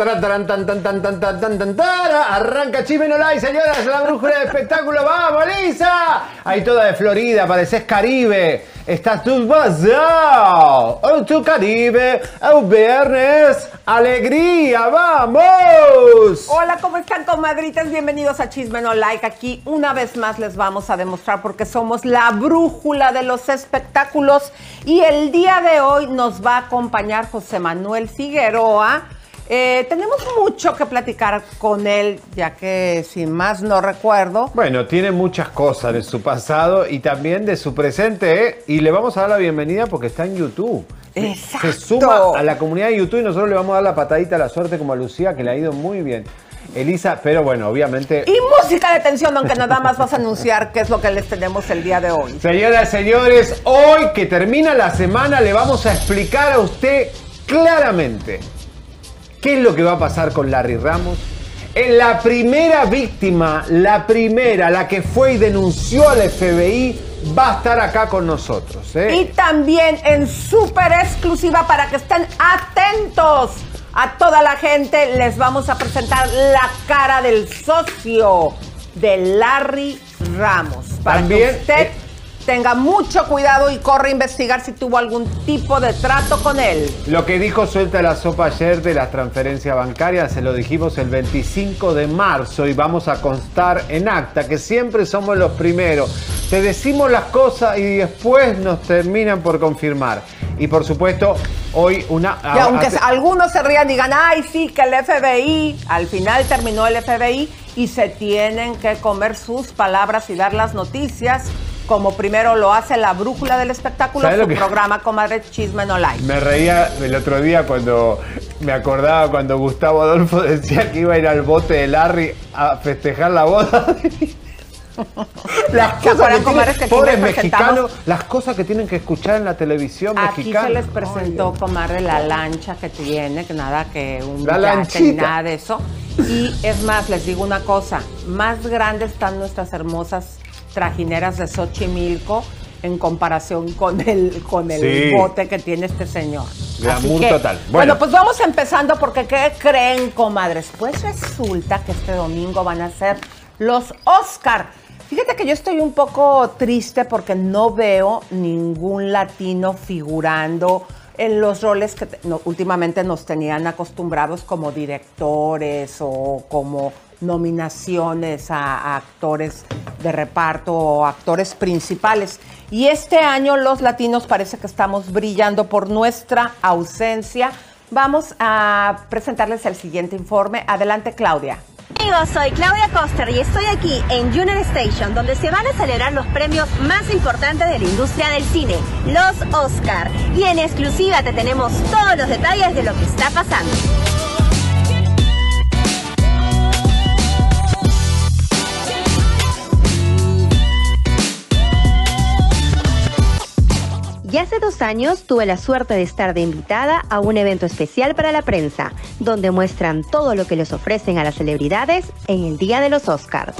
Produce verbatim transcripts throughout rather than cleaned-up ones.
Tarán, tarán, tan, tan, tan, tan, tan, tan, tan, tara. Arranca Chisme No Like, señoras, la brújula de espectáculo. ¡Vamos, Lisa! Ahí toda de Florida, pareces Caribe. Estás tú pasado. Oh, tu Caribe. Oh, viernes. ¡Alegría! ¡Vamos! Hola, ¿cómo están, comadritas? Bienvenidos a Chisme No Like. Aquí una vez más les vamos a demostrar porque somos la brújula de los espectáculos. Y el día de hoy nos va a acompañar José Manuel Figueroa. Eh, tenemos mucho que platicar con él, ya que, sin más no recuerdo... Bueno, tiene muchas cosas de su pasado y también de su presente, ¿eh? Y le vamos a dar la bienvenida porque está en YouTube. ¡Exacto! Se suma a la comunidad de YouTube y nosotros le vamos a dar la patadita a la suerte como a Lucía, que le ha ido muy bien. Elisa, pero bueno, obviamente... Y música de tensión, aunque nada más vas a anunciar qué es lo que les tenemos el día de hoy. Señoras y señores, hoy que termina la semana le vamos a explicar a usted claramente qué es lo que va a pasar con Larry Ramos. En la primera víctima, la primera, la que fue y denunció al F B I, va a estar acá con nosotros, ¿eh? Y también en súper exclusiva, para que estén atentos a toda la gente, les vamos a presentar la cara del socio de Larry Ramos. Para También, que usted... Eh, tenga mucho cuidado y corre a investigar si tuvo algún tipo de trato con él. Lo que dijo Suelta la Sopa ayer de las transferencias bancarias, se lo dijimos el veinticinco de marzo y vamos a constar en acta que siempre somos los primeros. Te decimos las cosas y después nos terminan por confirmar. Y por supuesto, hoy una... Y aunque a, algunos se rían y digan, ay, sí, que el F B I, al final terminó el F B I y se tienen que comer sus palabras y dar las noticias, como primero lo hace la brújula del espectáculo, su que... programa, comadre, Chisme No Like. Me reía el otro día cuando me acordaba cuando Gustavo Adolfo decía que iba a ir al bote de Larry a festejar la boda. Las cosas que tienen, que pobres mexicanos, las cosas que tienen que escuchar en la televisión aquí mexicana. Aquí se les presentó, Ay, comadre, la lancha que tiene, que nada que un la yate ni nada de eso. Y es más, les digo una cosa, más grandes están nuestras hermosas trajineras de Xochimilco en comparación con el, con el sí. bote que tiene este señor. Glamour que, total. Bueno. bueno, pues vamos empezando porque ¿qué creen, comadres? Pues resulta que este domingo van a ser los Oscar. Fíjate que yo estoy un poco triste porque no veo ningún latino figurando en los roles que no, últimamente nos tenían acostumbrados como directores o como nominaciones a, a actores de reparto o actores principales. Y este año los latinos parece que estamos brillando por nuestra ausencia. Vamos a presentarles el siguiente informe. Adelante, Claudia. Amigos, soy Claudia Coster y estoy aquí en Union Station, donde se van a celebrar los premios más importantes de la industria del cine, los Oscar. Y en exclusiva te tenemos todos los detalles de lo que está pasando. Y hace dos años tuve la suerte de estar de invitada a un evento especial para la prensa, donde muestran todo lo que les ofrecen a las celebridades en el día de los Oscars.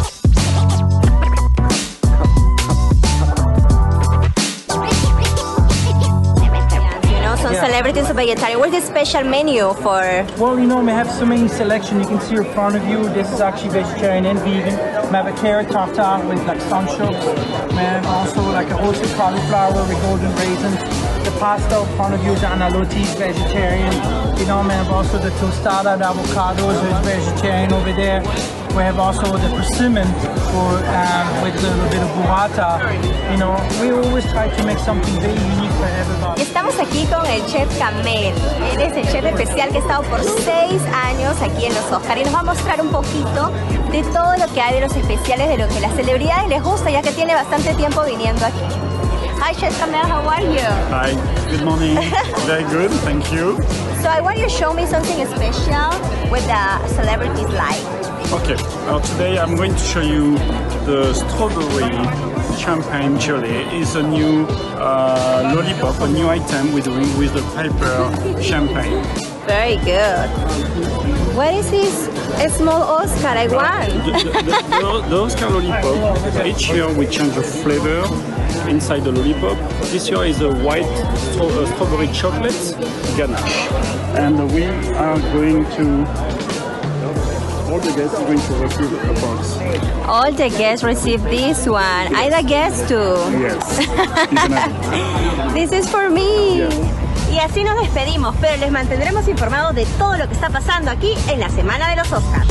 Some yeah. celebrities are vegetarian. What's the special menu for? Well, you know, we have so many selection. You can see in front of you. This is actually vegetarian and vegan. We have a carrot tartare with like sunchokes. We have also like a roasted cauliflower with golden raisins. The pasta in front of you, the analotti is vegetarian. You know, we have also the tostada, the avocados is vegetarian over there. We have also the persimmon for, um, with a little bit of burrata. You know, we always try to make something very unique for everybody. Estamos aquí con el chef Kamel. Él es el chef especial que ha estado por seis años aquí en los Oscar y nos va a mostrar un poquito de todo lo que hay de los especiales, de lo que las celebridades les gusta, ya que tiene bastante tiempo viniendo aquí. Hi, Chef Kamel, how are you? Hi, good morning. Very good, thank you. So I want you to show me something special with the celebrities like. Okay, now today I'm going to show you the strawberry champagne jelly. It's a new uh, lollipop, a new item we're doing with the Piper champagne. Very good. What is this a small Oscar I want? The, the, the, the Oscar lollipop, each year we change the flavor inside the lollipop. This year is a white stro uh, strawberry chocolate ganache. And we are going to, all the guests are going to receive a box. All the guests receive this one. I the guest too. Yes. You can have it. This is for me. Yes. Y así nos despedimos, pero les mantendremos informados de todo lo que está pasando aquí en la Semana de los Oscars.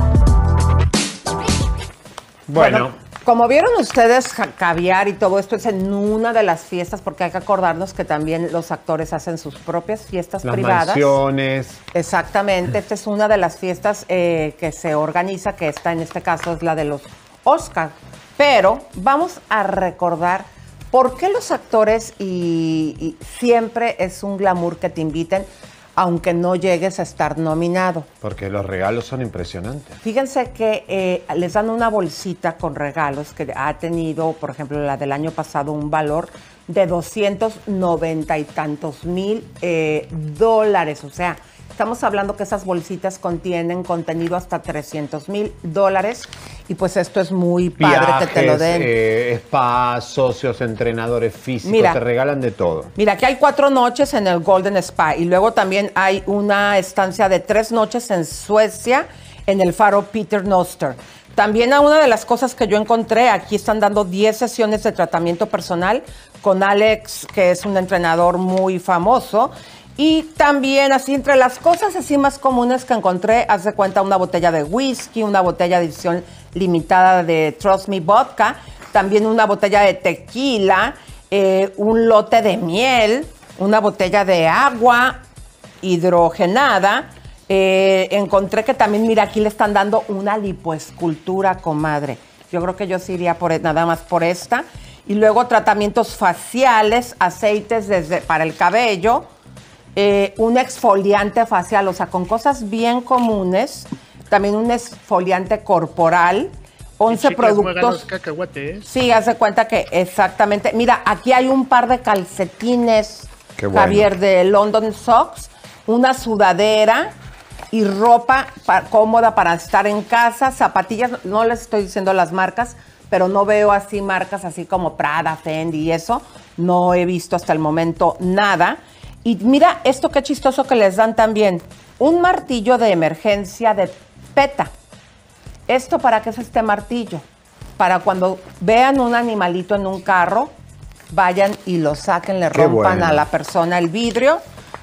Bueno, como vieron ustedes, ja- caviar y todo esto es en una de las fiestas, porque hay que acordarnos que también los actores hacen sus propias fiestas las privadas. mansiones. Exactamente, esta es una de las fiestas eh, que se organiza, que esta en este caso es la de los Oscars. Pero vamos a recordar por qué los actores y, y siempre es un glamour que te inviten, aunque no llegues a estar nominado. Porque los regalos son impresionantes. Fíjense que eh, les dan una bolsita con regalos que ha tenido, por ejemplo, la del año pasado, un valor de doscientos noventa y tantos mil eh, dólares. O sea, estamos hablando que esas bolsitas contienen contenido hasta trescientos mil dólares. Y pues esto es muy padre Viajes, que te lo den. eh, spa, socios, entrenadores físicos, Mira. te regalan de todo. Mira, aquí hay cuatro noches en el Golden Spa y luego también hay una estancia de tres noches en Suecia en el faro Peter Noster. También a una de las cosas que yo encontré, aquí están dando diez sesiones de tratamiento personal con Alex, que es un entrenador muy famoso. Y también así entre las cosas así más comunes que encontré, haz de cuenta una botella de whisky, una botella de edición limitada de Trust Me Vodka, también una botella de tequila, eh, un lote de miel, una botella de agua hidrogenada. Eh, encontré que también, mira, aquí le están dando una lipoescultura, comadre. Yo creo que yo sí iría por, nada más por esta. Y luego tratamientos faciales, aceites desde, para el cabello, eh, un exfoliante facial, o sea, con cosas bien comunes. También un exfoliante corporal. once Chicas, muegan productos. los cacahuates. Sí, haz de cuenta que exactamente. Mira, aquí hay un par de calcetines, Qué bueno. Javier, de London Socks, una sudadera y ropa pa- cómoda para estar en casa, zapatillas, no les estoy diciendo las marcas, pero no veo así marcas así como Prada, Fendi y eso. No he visto hasta el momento nada. Y mira esto qué chistoso que les dan también. Un martillo de emergencia de PETA. ¿Esto para qué es este martillo? Para cuando vean un animalito en un carro, vayan y lo saquen, le Qué rompan bueno. a la persona el vidrio.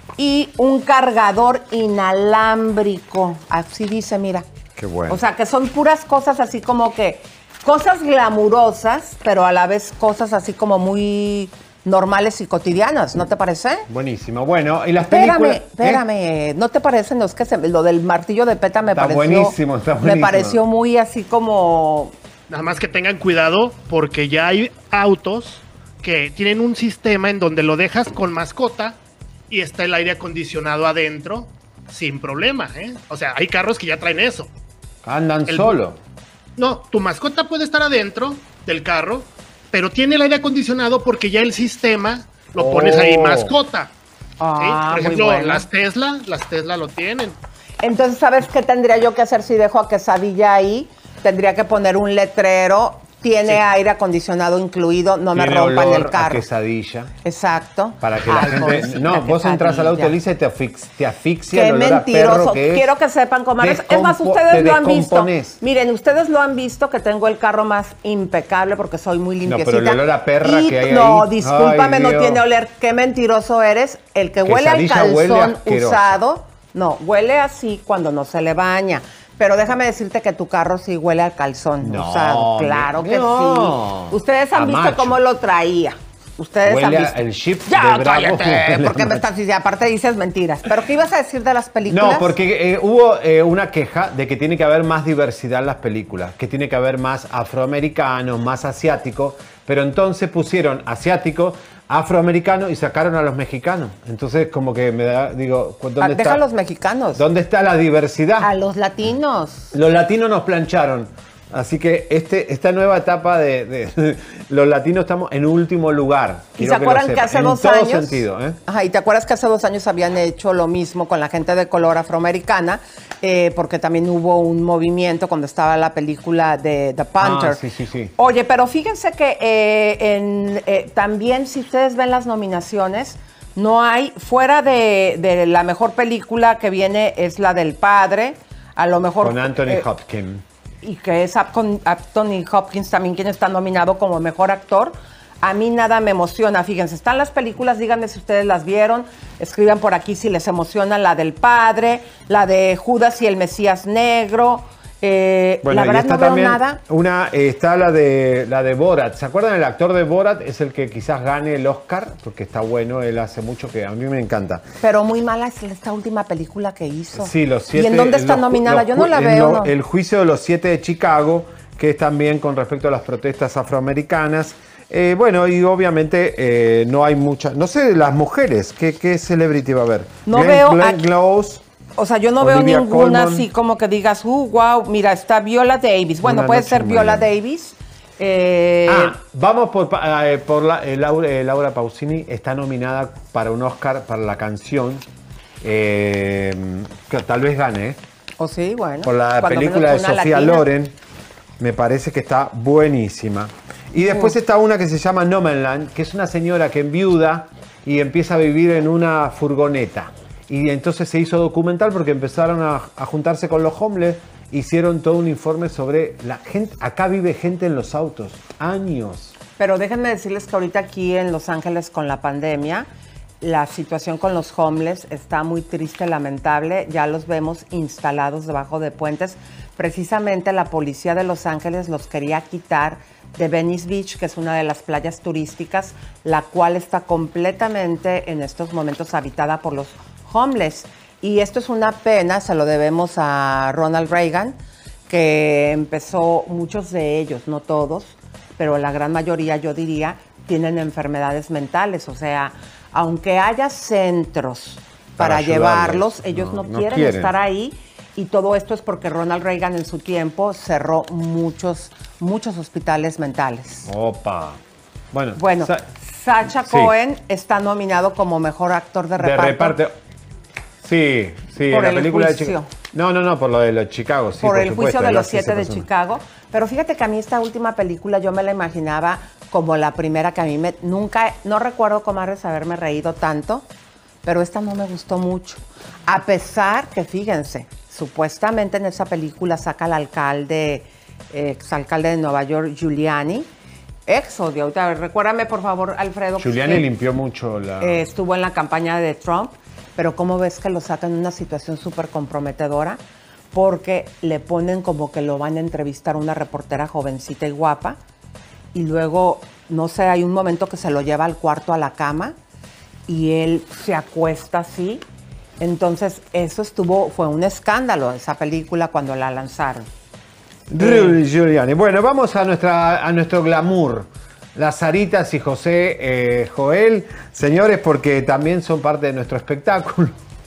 Y un cargador inalámbrico. Así dice, mira. Qué bueno. O sea, que son puras cosas así como que, cosas glamurosas, pero a la vez cosas así como muy normales y cotidianas, ¿no te parece? Buenísimo. Bueno, y las Espérame, películas. ¿eh? espérame, ¿no te parecen los que se, lo del martillo de PETA me Está pareció buenísimo, está me buenísimo. pareció muy así como Nada más que tengan cuidado porque ya hay autos que tienen un sistema en donde lo dejas con mascota y está el aire acondicionado adentro sin problema, ¿eh? O sea, hay carros que ya traen eso. Andan El- solo. No, tu mascota puede estar adentro del carro, pero tiene el aire acondicionado porque ya el sistema lo pones ahí Oh. mascota. ¿sí? Ah, Por muy ejemplo, bueno. las Tesla, las Tesla lo tienen. Entonces, ¿sabes qué tendría yo que hacer si dejo a Quesadilla ahí? Tendría que poner un letrero, tiene Sí. aire acondicionado incluido, no me Tiene rompan olor el a carro. quesadilla. Exacto. Para que la Ay, gente. pobrecita No, vos entras al auto, quesadilla. Elisa, y te, afix- te asfixia Qué el olor a mentiroso. perro que es. Quiero que sepan, comadres. Es más, Descompo- ustedes te lo han visto. descomponés. Miren, ustedes lo han visto que tengo el carro más impecable porque soy muy No, limpiecita. pero el olor a perra Y- que hay No, ahí. discúlpame, Ay, no Dios. tiene oler. Qué mentiroso eres. El que huele al Quesadilla huele calzón asqueroso. usado, no, huele así cuando no se le baña. Pero déjame decirte que tu carro sí huele al calzón No, usado. Claro que no. sí. Ustedes han A visto macho. cómo lo traía. Ustedes Huele han a- visto. el Jeep ya, de Bravo. cállate, porque me estás diciendo, aparte dices mentiras. ¿Pero qué ibas a decir de las películas? No, porque eh, hubo eh, una queja de que tiene que haber más diversidad en las películas, que tiene que haber más afroamericanos, más asiáticos, pero entonces pusieron asiático, afroamericano y sacaron a los mexicanos. Entonces como que me da, digo, Ah, ¿dónde deja está? a los mexicanos. ¿Dónde está la diversidad? A los latinos. Los latinos nos plancharon Así que este, esta nueva etapa de, de los latinos estamos en último lugar. ¿Y se acuerdan que, que hace en dos todo años? Sentido, ¿eh? Ajá, y te acuerdas que hace dos años habían hecho lo mismo con la gente de color afroamericana, eh, porque también hubo un movimiento cuando estaba la película de The Panther. Ah, sí, sí, sí. Oye, pero fíjense que eh, en, eh, también si ustedes ven las nominaciones, no hay, fuera de, de la mejor película que viene es la del Padre, a lo mejor... Con Anthony eh, Hopkins. Y que es Anthony Hopkins también quien está nominado como mejor actor. A mí nada me emociona. Fíjense, están las películas, díganme si ustedes las vieron. Escriban por aquí si les emociona la del Padre, la de Judas y el Mesías Negro. Eh, Bueno, la y verdad está no veo también nada. Una, eh, está la de la de Borat. ¿Se acuerdan? El actor de Borat es el que quizás gane el Oscar, porque está bueno, él hace mucho que a mí me encanta. Pero muy mala es esta última película que hizo. Sí, los siete. ¿Y en dónde está los, nominada? los, Yo no la en veo. lo, No. El juicio de los siete de Chicago, que es también con respecto a las protestas afroamericanas. Eh, bueno, y obviamente eh, no hay muchas. No sé, las mujeres, ¿qué, qué celebrity va a haber? No Glenn, veo Glenn aquí- Close. O sea, yo no Olivia veo ninguna Colman. así como que digas, uh, wow, mira, está Viola Davis. Bueno, Una puede noche ser en Viola Miami. Davis. Eh, Ah, vamos por, pa- eh, por la, eh, Laura, eh, Laura Pausini está nominada para un Oscar para la canción eh, que tal vez gane, ¿eh? O sí, bueno. Por la cuando película de menos una Sofía latina. Loren. Me parece que está buenísima. Y después está una que se llama No Man Land, que es una señora que enviuda y empieza a vivir en una furgoneta. Y entonces se hizo documental porque empezaron a, a juntarse con los homeless, hicieron todo un informe sobre la gente. Acá vive gente en los autos, años. Pero déjenme decirles que ahorita aquí en Los Ángeles con la pandemia, la situación con los homeless está muy triste, lamentable. Ya los vemos instalados debajo de puentes. Precisamente la policía de Los Ángeles los quería quitar de Venice Beach, que es una de las playas turísticas, la cual está completamente en estos momentos habitada por los homeless. Y esto es una pena, se lo debemos a Ronald Reagan, que empezó, muchos de ellos, no todos, pero la gran mayoría, yo diría, tienen enfermedades mentales. O sea, aunque haya centros para, Para ayudarles. llevarlos, ellos No, no, no quieren, quieren. estar ahí. Y todo esto es porque Ronald Reagan en su tiempo cerró muchos, muchos hospitales mentales. Opa. Bueno, Bueno, sa- Sacha sí. Cohen está nominado como mejor actor de de reparto. reparto. Sí, sí, Por en la el película de juicio. Chicago. No, no, no, por lo de los Chicago, sí. por el supuesto, juicio de él los hace ese siete de personaje. Chicago. Pero fíjate que a mí esta última película yo me la imaginaba como la primera que a mí me... Nunca, no recuerdo, comadres, haberme reído tanto, pero esta no me gustó mucho. A pesar que, fíjense, supuestamente en esa película saca al alcalde, eh, exalcalde de Nueva York, Giuliani, Exodio. Ahorita, recuérdame, por favor, Alfredo. Giuliani que, limpió mucho la... eh, estuvo en la campaña de Trump, pero ¿cómo ves que lo sacan en una situación súper comprometedora? Porque le ponen como que lo van a entrevistar a una reportera jovencita y guapa, y luego, no sé, hay un momento que se lo lleva al cuarto a la cama, y él se acuesta así. Entonces, eso estuvo, fue un escándalo, esa película, cuando la lanzaron. Rudy Giuliani. Bueno, vamos a, nuestra, a nuestro glamour. Las Saritas y José eh, Joel, señores, porque también son parte de nuestro espectáculo.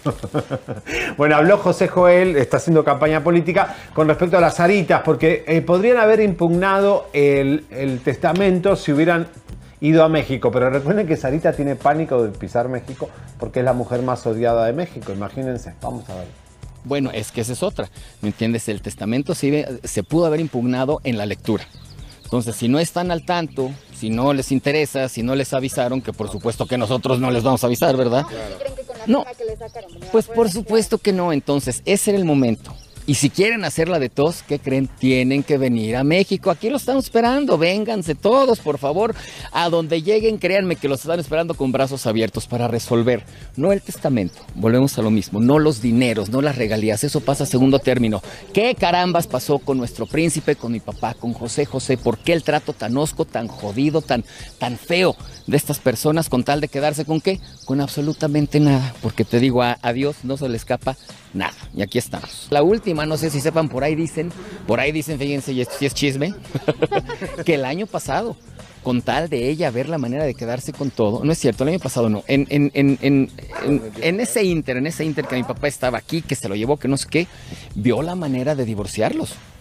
Bueno, habló José Joel, está haciendo campaña política con respecto a las Saritas, porque eh, podrían haber impugnado el, el testamento si hubieran ido a México, pero recuerden que Sarita tiene pánico de pisar México porque es la mujer más odiada de México, imagínense, vamos a ver. Bueno, es que esa es otra, ¿me entiendes? El testamento sí, se pudo haber impugnado en la lectura. Entonces, si no están al tanto, si no les interesa, si no les avisaron, que por supuesto que nosotros no les vamos a avisar, ¿verdad? No, pues por supuesto que no. Entonces, ese era el momento. Y si quieren hacerla de tos, ¿qué creen? Tienen que venir a México. Aquí lo estamos esperando. Vénganse todos, por favor. A donde lleguen, créanme que los están esperando con brazos abiertos para resolver. No el testamento. Volvemos a lo mismo. No los dineros, no las regalías. Eso pasa a segundo término. ¿Qué carambas pasó con nuestro príncipe, con mi papá, con José José? ¿Por qué el trato tan hosco, tan jodido, tan, tan feo de estas personas con tal de quedarse con qué? Con absolutamente nada. Porque te digo, a, a Dios no se le escapa nada. Y aquí estamos. La última, no sé si sepan, por ahí dicen, por ahí dicen, fíjense, y esto sí es chisme, que el año pasado, con tal de ella ver la manera de quedarse con todo, no es cierto, el año pasado no, en, en, en, en, en, en ese inter, en ese inter que mi papá estaba aquí, que se lo llevó, que no sé qué, vio la manera de divorciarlos.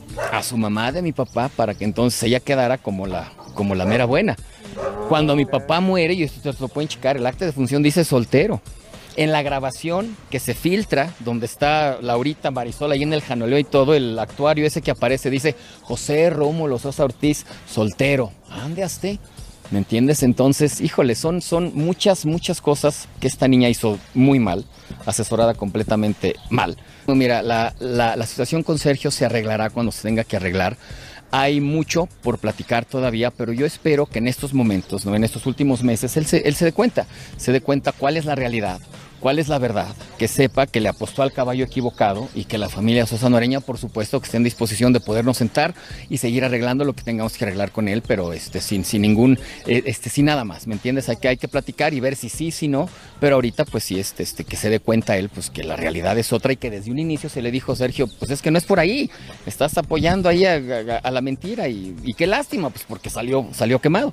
a su mamá de mi papá para que entonces ella quedara como la, como la mera buena. Cuando mi papá muere, y ustedes lo pueden checar, el acta de función dice soltero. En la grabación que se filtra, donde está Laurita Marisol ahí en el janoleo y todo, el actuario ese que aparece dice José Rómulo Sosa Ortiz, soltero. ¿Ande usted? ¿Me entiendes? Entonces, híjole, son, son muchas, muchas cosas que esta niña hizo muy mal, asesorada completamente mal. Mira, la, la, la situación con Sergio se arreglará cuando se tenga que arreglar. Hay mucho por platicar todavía, pero yo espero que en estos momentos, ¿no? En estos últimos meses, él se, él se dé cuenta, se dé cuenta cuál es la realidad, cuál es la verdad, que sepa que le apostó al caballo equivocado y que la familia Sosa Noreña, por supuesto, que esté en disposición de podernos sentar y seguir arreglando lo que tengamos que arreglar con él, pero este, sin, sin ningún, eh, este, sin nada más, ¿me entiendes? Hay que, hay que platicar y ver si sí, si no, pero ahorita pues sí, este, este, que se dé cuenta él, pues que la realidad es otra y que desde un inicio se le dijo, Sergio, pues es que no es por ahí, estás apoyando ahí a, a, a la mentira y, y qué lástima, pues porque salió, salió quemado.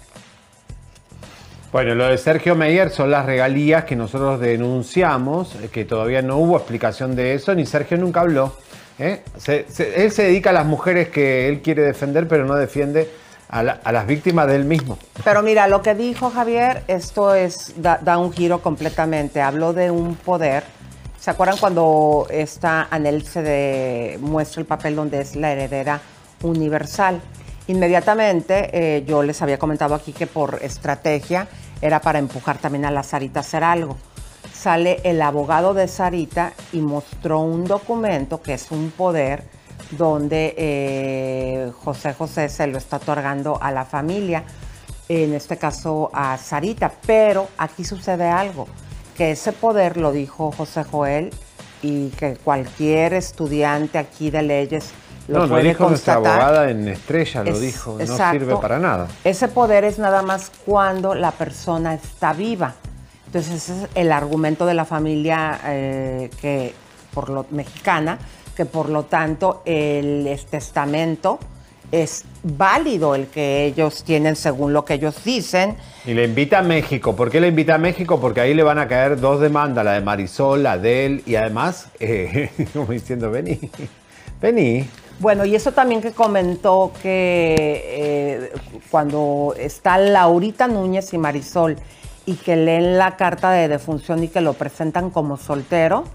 Bueno, lo de Sergio Meyer son las regalías que nosotros denunciamos, que todavía no hubo explicación de eso, ni Sergio nunca habló. ¿eh? Se, se, él se dedica a las mujeres que él quiere defender, pero no defiende a, la, a las víctimas de él mismo. Pero mira, lo que dijo Javier, esto es da, da un giro completamente. Habló de un poder. ¿Se acuerdan cuando esta Anel se de, muestra el papel donde es la heredera universal? Inmediatamente eh, yo les había comentado aquí que por estrategia era para empujar también a la Sarita a hacer algo. Sale el abogado de Sarita y mostró un documento que es un poder donde eh, José José se lo está otorgando a la familia, en este caso a Sarita, pero aquí sucede algo, que ese poder lo dijo José Joel y que cualquier estudiante aquí de leyes lo no, puede lo dijo constatar. Nuestra abogada en Estrella, lo Es, dijo, exacto. No sirve para nada. Ese poder es nada más cuando la persona está viva. Entonces ese es el argumento de la familia eh, que, por lo, mexicana, que por lo tanto el, el testamento es válido el que ellos tienen según lo que ellos dicen. Y le invita a México. ¿Por qué le invita a México? Porque ahí le van a caer dos demandas, la de Marisol, la de él, y además, eh, como diciendo, vení, vení. Bueno, y eso también que comentó que eh, cuando está Laurita Núñez y Marisol y que leen la carta de defunción y que lo presentan como soltero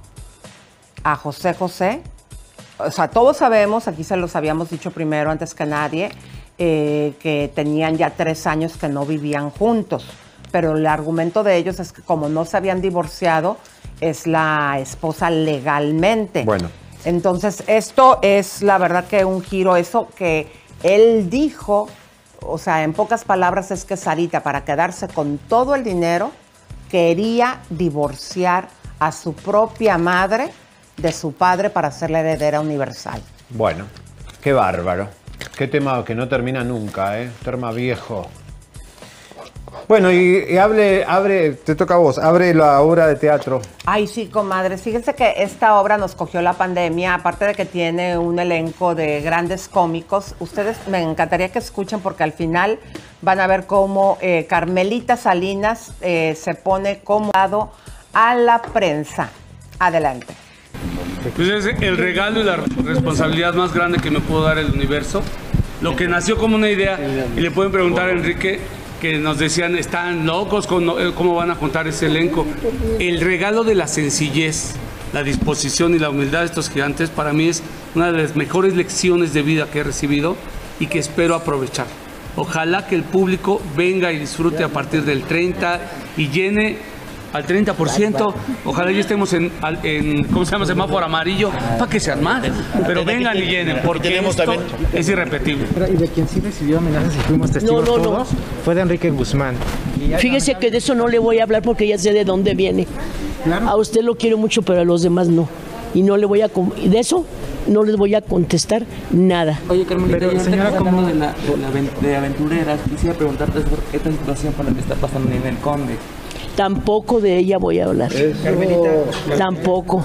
a José José, o sea, todos sabemos, aquí se los habíamos dicho primero antes que nadie, eh, que tenían ya tres años que no vivían juntos, pero el argumento de ellos es que como no se habían divorciado, es la esposa legalmente. Bueno. Entonces, esto es la verdad que un giro, eso que él dijo, o sea, en pocas palabras es que Sarita, para quedarse con todo el dinero, quería divorciar a su propia madre de su padre para ser la heredera universal. Bueno, qué bárbaro. Qué tema que no termina nunca, ¿eh? Tema viejo. Bueno, y, y abre, abre, te toca a vos, abre la obra de teatro. Ay, sí, comadres. Fíjense que esta obra nos cogió la pandemia, aparte de que tiene un elenco de grandes cómicos. Ustedes me encantaría que escuchen porque al final van a ver cómo eh, Carmelita Salinas eh, se pone como lado a la prensa. Adelante. Pues es el regalo y la responsabilidad más grande que me pudo dar el universo. Lo que nació como una idea, y le pueden preguntar a Enrique, que nos decían, están locos, ¿cómo van a juntar ese elenco? El regalo de la sencillez, la disposición y la humildad de estos gigantes, para mí es una de las mejores lecciones de vida que he recibido y que espero aprovechar. Ojalá que el público venga y disfrute a partir del treinta y llene al treinta por ciento, ojalá ya estemos en, en ¿cómo se llama? Semáforo amarillo, para que sean más, pero vengan y llenen, porque esto es irrepetible. Y de quien sí recibió amenazas y fuimos testigos no, no, todos, no. fue de Enrique Guzmán. Fíjese que de eso no le voy a hablar porque ya sé de dónde viene. Claro. A usted lo quiero mucho, pero a los demás no. Y no le voy a, de eso no les voy a contestar nada. Oye, Carmelita, pero, ya señora, hablando de, la, de, la, de aventureras, quisiera preguntarte sobre esta situación por la que está pasando en el Conde. Tampoco de ella voy a hablar. Carmelita. Tampoco.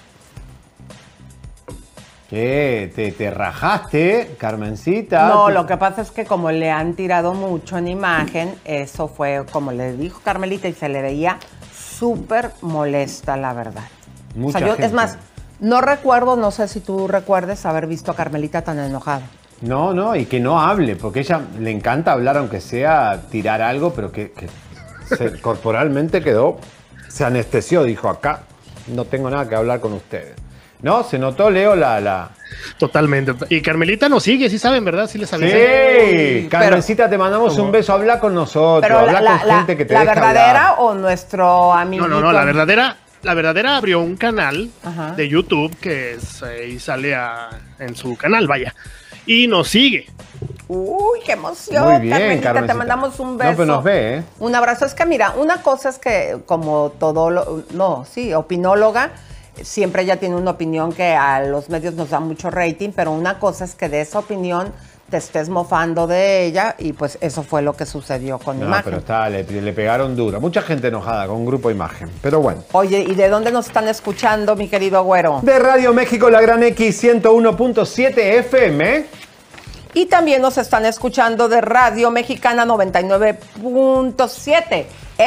¿Qué? ¿Te, te rajaste, Carmencita? No, ¿Te... lo que pasa es que como le han tirado mucho en imagen, eso fue como le dijo Carmelita y se le veía súper molesta, la verdad. Mucha o sea, yo, gente. es más, No recuerdo, no sé si tú recuerdes haber visto a Carmelita tan enojada. No, no, y que no hable, porque ella le encanta hablar, aunque sea tirar algo, pero que, que se, corporalmente quedó, se anestesió, dijo, acá no tengo nada que hablar con ustedes. No, se notó, Leo, la... la... Totalmente. Y Carmelita nos sigue, sí saben, ¿verdad? Sí les avisé. Sí, Carmencita, te mandamos ¿Cómo? un beso, habla con nosotros, pero habla la, con la, gente que te ¿La deja verdadera hablar. o nuestro amigo? No, no, no, la verdadera... La verdadera abrió un canal Ajá. de YouTube que es, eh, y sale a, en su canal, vaya. Y nos sigue. Uy, qué emoción. Muy bien, Carmelita, Carmencita. te mandamos un beso. No, pero nos ve, ¿eh? Un abrazo. Es que mira, una cosa es que como todo, lo, no, sí, opinóloga, siempre ella tiene una opinión que a los medios nos da mucho rating, pero una cosa es que de esa opinión te estés mofando de ella y pues eso fue lo que sucedió con No, Imagen. pero está, le, le pegaron duro. Mucha gente enojada con Grupo Imagen, pero bueno. Oye, ¿y de dónde nos están escuchando, mi querido Agüero? De Radio México, la Gran X ciento uno punto siete F M. Y también nos están escuchando de Radio Mexicana noventa y nueve punto siete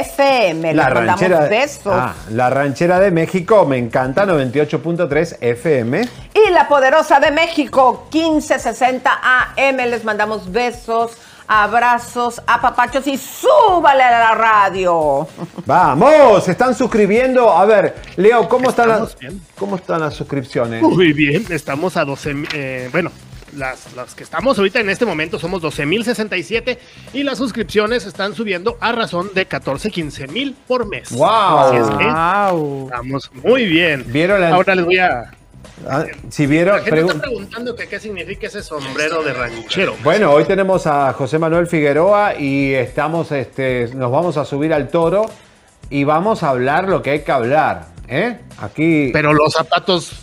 F M. La Les mandamos ranchera, besos. ah, la ranchera de México, me encanta, noventa y ocho punto tres F M. Y la poderosa de México, quince sesenta A M. Les mandamos besos, abrazos, apapachos y súbale a la radio. Vamos, se están suscribiendo. A ver, Leo, ¿cómo están las, cómo están las suscripciones? Muy bien, estamos a doce, eh, bueno, las, las que estamos ahorita en este momento somos doce mil sesenta y siete y las suscripciones están subiendo a razón de catorce, quince mil por mes. ¡Wow! Así es que wow. estamos muy bien. ¿Vieron la... Ahora les voy a... Ah, si vieron, la gente está preguntando que qué significa ese sombrero de ranchero. Bueno, hoy tenemos a José Manuel Figueroa y estamos, este, nos vamos a subir al toro y vamos a hablar lo que hay que hablar, ¿eh? Aquí. Pero los zapatos.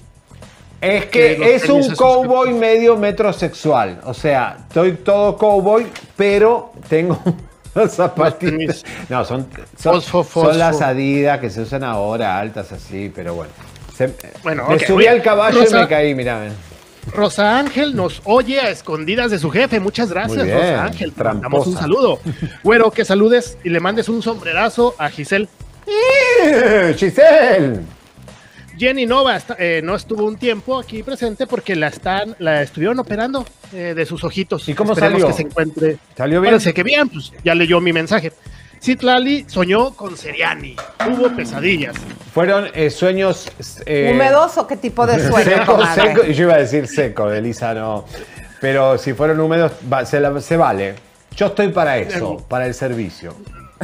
Es que, que es un cowboy que... medio metrosexual. O sea, estoy todo cowboy, pero tengo unos zapatitos. No, son, son, fosfo, fosfo. son las Adidas que se usan ahora, altas así, pero bueno. Se, bueno, me okay, subí al caballo Rosa, y me caí, mira. Rosa Ángel nos oye a escondidas de su jefe. Muchas gracias, bien, Rosa Ángel. Te damos un saludo. Güero, que saludes y le mandes un sombrerazo a Giselle. ¡Giselle! Jenny Nova está, eh, no estuvo un tiempo aquí presente porque la están, la estuvieron operando eh, de sus ojitos. ¿Y cómo Esperemos salió? Que se encuentre. ¿Salió bien? Parece que bien, pues ya leyó mi mensaje. Citlali soñó con Seriani, tuvo pesadillas. ¿Fueron eh, sueños... Eh, ¿húmedos o qué tipo de sueño? Seco, seco, yo iba a decir seco, Elisa no. Pero si fueron húmedos, va, se, la, se vale. Yo estoy para eso, para el servicio.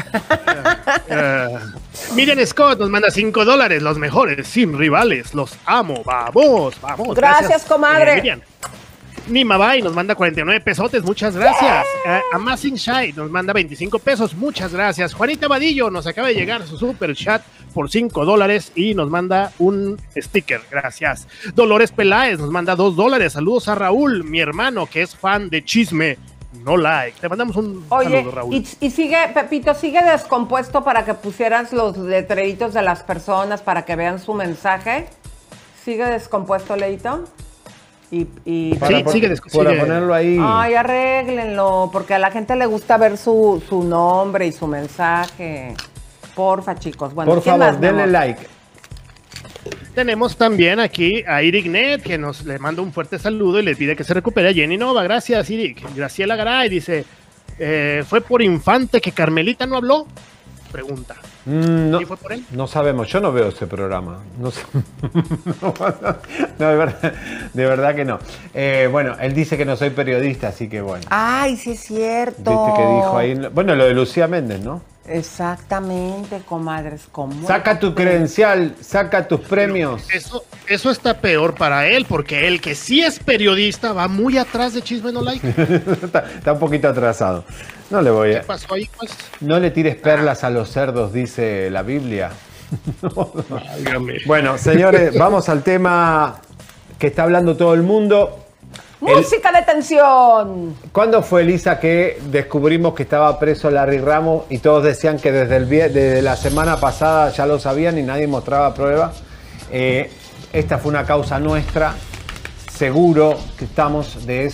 uh, Miriam Scott nos manda cinco dólares, los mejores, sin rivales, los amo, vamos, vamos. Gracias, gracias comadre. Eh, Miriam. Nima Bay nos manda cuarenta y nueve pesotes, muchas gracias. Yeah. Uh, Amazing Shai nos manda veinticinco pesos, muchas gracias. Juanita Vadillo nos acaba de llegar su super chat por cinco dólares y nos manda un sticker, gracias. Dolores Peláez nos manda dos dólares, saludos a Raúl, mi hermano que es fan de Chisme. No like. Te mandamos un Oye, saludo, Raúl. Y, y sigue, Pepito, sigue descompuesto para que pusieras los letreritos de las personas para que vean su mensaje. ¿Sigue descompuesto, Leito? Y, y para, sí, por, sigue descompuesto. Para ponerlo ahí. Ay, arréglenlo, porque a la gente le gusta ver su, su nombre y su mensaje. Porfa, chicos. Bueno, por favor, más, denle like. Tenemos también aquí a Irignet, que nos le manda un fuerte saludo y le pide que se recupere a Jenny Nova. Gracias, Irig. Graciela Garay dice, eh, ¿fue por Infante que Carmelita no habló? Pregunta. Mm, no, ¿Y fue por él? No sabemos, yo no veo ese programa. No, sé. no, no de, verdad, de verdad que no. Eh, bueno, él dice que no soy periodista, así que bueno. Ay, sí es cierto. Viste que dijo ahí. Bueno, lo de Lucía Méndez, ¿no? Exactamente, comadres. ¿Cómo? Saca tu credencial, saca tus premios. Eso, eso está peor para él, porque él que sí es periodista va muy atrás de Chisme No Like. está, está un poquito atrasado. No le voy a... ¿Qué pasó ahí, pues? No le tires perlas a los cerdos, dice la Biblia. Válgame. Bueno, señores, vamos al tema que está hablando todo el mundo. ¡Música el... de tensión! ¿Cuándo fue, Elisa, que descubrimos que estaba preso Larry Ramos y todos decían que desde, el, desde la semana pasada ya lo sabían y nadie mostraba pruebas? Eh, esta fue una causa nuestra, seguro que estamos de eso.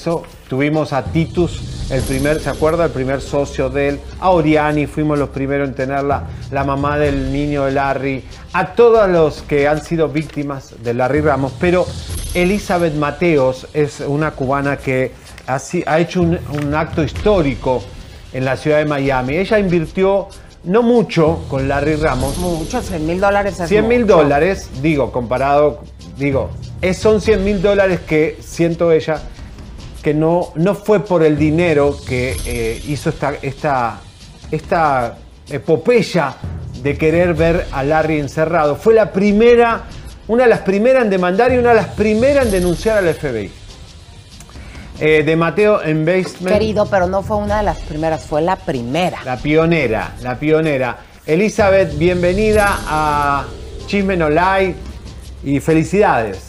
tuvimos a Titus, el primer, ¿se acuerda? El primer socio de él. A Oriani, fuimos los primeros en tenerla, la mamá del niño de Larry. A todos los que han sido víctimas de Larry Ramos. Pero Elizabeth Mateos es una cubana que ha, ha hecho un, un acto histórico en la ciudad de Miami. Ella invirtió no mucho con Larry Ramos. Mucho, cien mil dólares es cien mil mucho. dólares, digo, comparado, digo, es, son cien mil dólares que siento ella que no, no fue por el dinero que eh, hizo esta, esta, esta epopeya de querer ver a Larry encerrado. Fue la primera, una de las primeras en demandar y una de las primeras en denunciar al F B I. Eh, de Mateo Investment. Querido, pero no fue una de las primeras, fue la primera. La pionera, la pionera. Elizabeth, bienvenida a Chisme No Like y felicidades.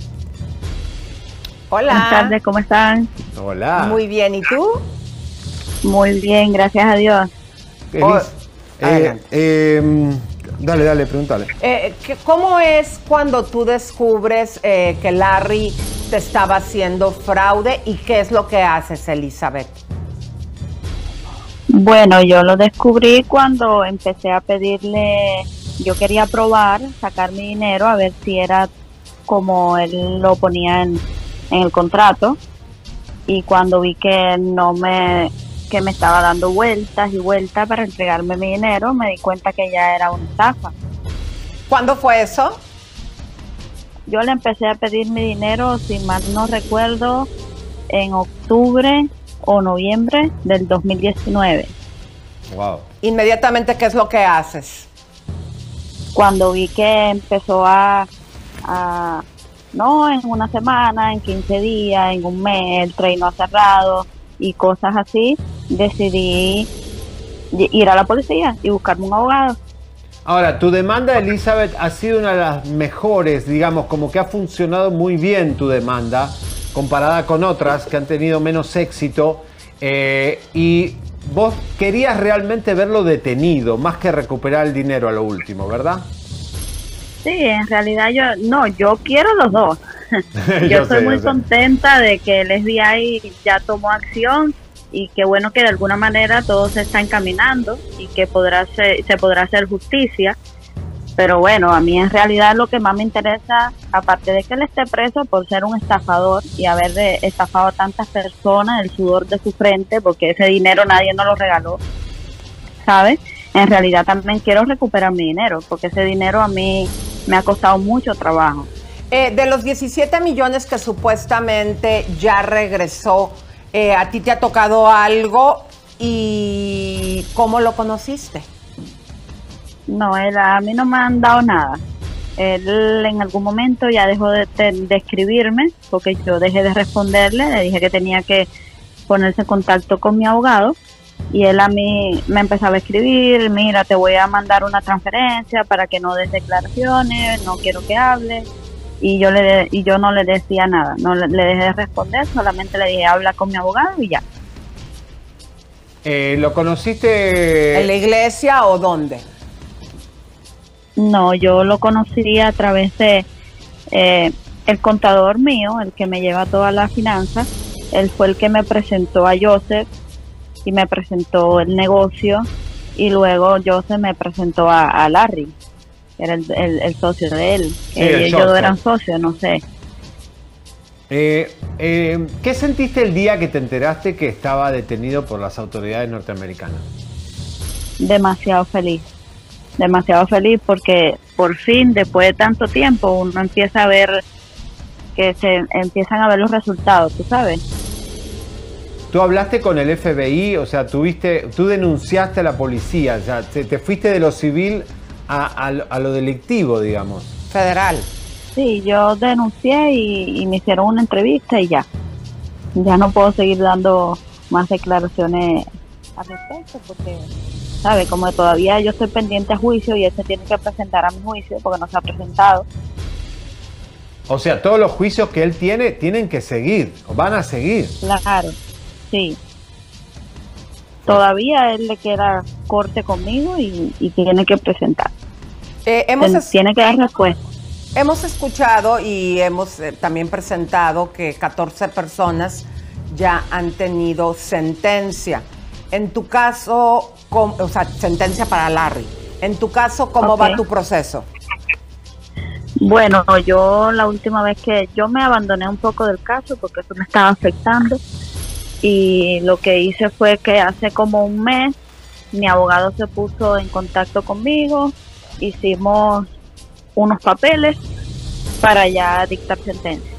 Hola. Buenas tardes, ¿cómo están? Hola. Muy bien, ¿y tú? Muy bien, gracias a Dios. Elis, Oh, eh, eh, dale, dale, pregúntale. Eh, ¿qué- ¿Cómo es cuando tú descubres eh, que Larry te estaba haciendo fraude y qué es lo que haces, Elizabeth? Bueno, yo lo descubrí cuando empecé a pedirle, yo quería probar, sacar mi dinero, a ver si era como él lo ponía en, en el contrato. Y cuando vi que no me, que me estaba dando vueltas y vueltas para entregarme mi dinero, me di cuenta que ya era una estafa. ¿Cuándo fue eso? Yo le empecé a pedir mi dinero, si mal no recuerdo, en octubre o noviembre del dos mil diecinueve. Wow. Inmediatamente, ¿qué es lo que haces? Cuando vi que empezó a, a, no en una semana, en quince días, en un mes, el tren no ha cerrado y cosas así, decidí ir a la policía y buscarme un abogado. Ahora, tu demanda, Elizabeth, ha sido una de las mejores, digamos, como que ha funcionado muy bien tu demanda, comparada con otras que han tenido menos éxito, eh, y vos querías realmente verlo detenido, más que recuperar el dinero a lo último, ¿verdad? Sí, en realidad yo, no, yo quiero los dos. yo, Yo estoy sé, muy yo sé. contenta de que el F B I ya tomó acción y qué bueno que de alguna manera todo se está encaminando y que podrá ser, se podrá hacer justicia. Pero bueno, a mí en realidad lo que más me interesa, aparte de que él esté preso por ser un estafador y haber de- estafado a tantas personas, el sudor de su frente, porque ese dinero nadie nos lo regaló, ¿sabes? En realidad también quiero recuperar mi dinero, porque ese dinero a mí me ha costado mucho trabajo. Eh, de los diecisiete millones que supuestamente ya regresó, eh, ¿a ti te ha tocado algo y cómo lo conociste? No, él, a mí no me han dado nada. Él en algún momento ya dejó de, de- de escribirme, porque yo dejé de responderle, le dije que tenía que ponerse en contacto con mi abogado, y él a mí me empezaba a escribir, mira, te voy a mandar una transferencia para que no des declaraciones, no quiero que hables, y yo le de- y yo no le decía nada, no le, le dejé de responder, solamente le dije, habla con mi abogado y ya. Eh, ¿Lo conociste? ¿En la iglesia o dónde? No, yo lo conocí a través de eh, el contador mío, el que me lleva todas las finanzas. Él fue el que me presentó a Joseph y me presentó el negocio, y luego Joseph me presentó a, a Larry, que era el, el- el socio de él. Sí, el Ellos socio. eran socios, no sé. Eh, eh, ¿Qué sentiste el día que te enteraste que estaba detenido por las autoridades norteamericanas? Demasiado feliz, demasiado feliz porque por fin, después de tanto tiempo, uno empieza a ver que se empiezan a ver los resultados, ¿tú sabes? Tú hablaste con el F B I, o sea, tuviste, tú denunciaste a la policía, o sea, te, te fuiste de lo civil a, a lo- a lo delictivo, digamos. Federal. Sí, yo denuncié y, y me hicieron una entrevista y ya. Ya no puedo seguir dando más declaraciones al respecto porque, ¿sabe? Como todavía yo estoy pendiente a juicio y él se tiene que presentar a mi juicio porque no se ha presentado. O sea, todos los juicios que él tiene tienen que seguir, o van a seguir. Claro, sí. Todavía él le queda corte conmigo y, y tiene que presentar. Eh, hemos, Él es- tiene que dar respuesta. hemos escuchado y hemos eh, también presentado que catorce personas ya han tenido sentencia. En tu caso, com- o sea, sentencia para Larry. En tu caso, ¿cómo Ok. va tu proceso? Bueno, yo la última vez que yo me abandoné un poco del caso porque eso me estaba afectando y lo que hice fue que hace como un mes mi abogado se puso en contacto conmigo, hicimos unos papeles para ya dictar sentencia.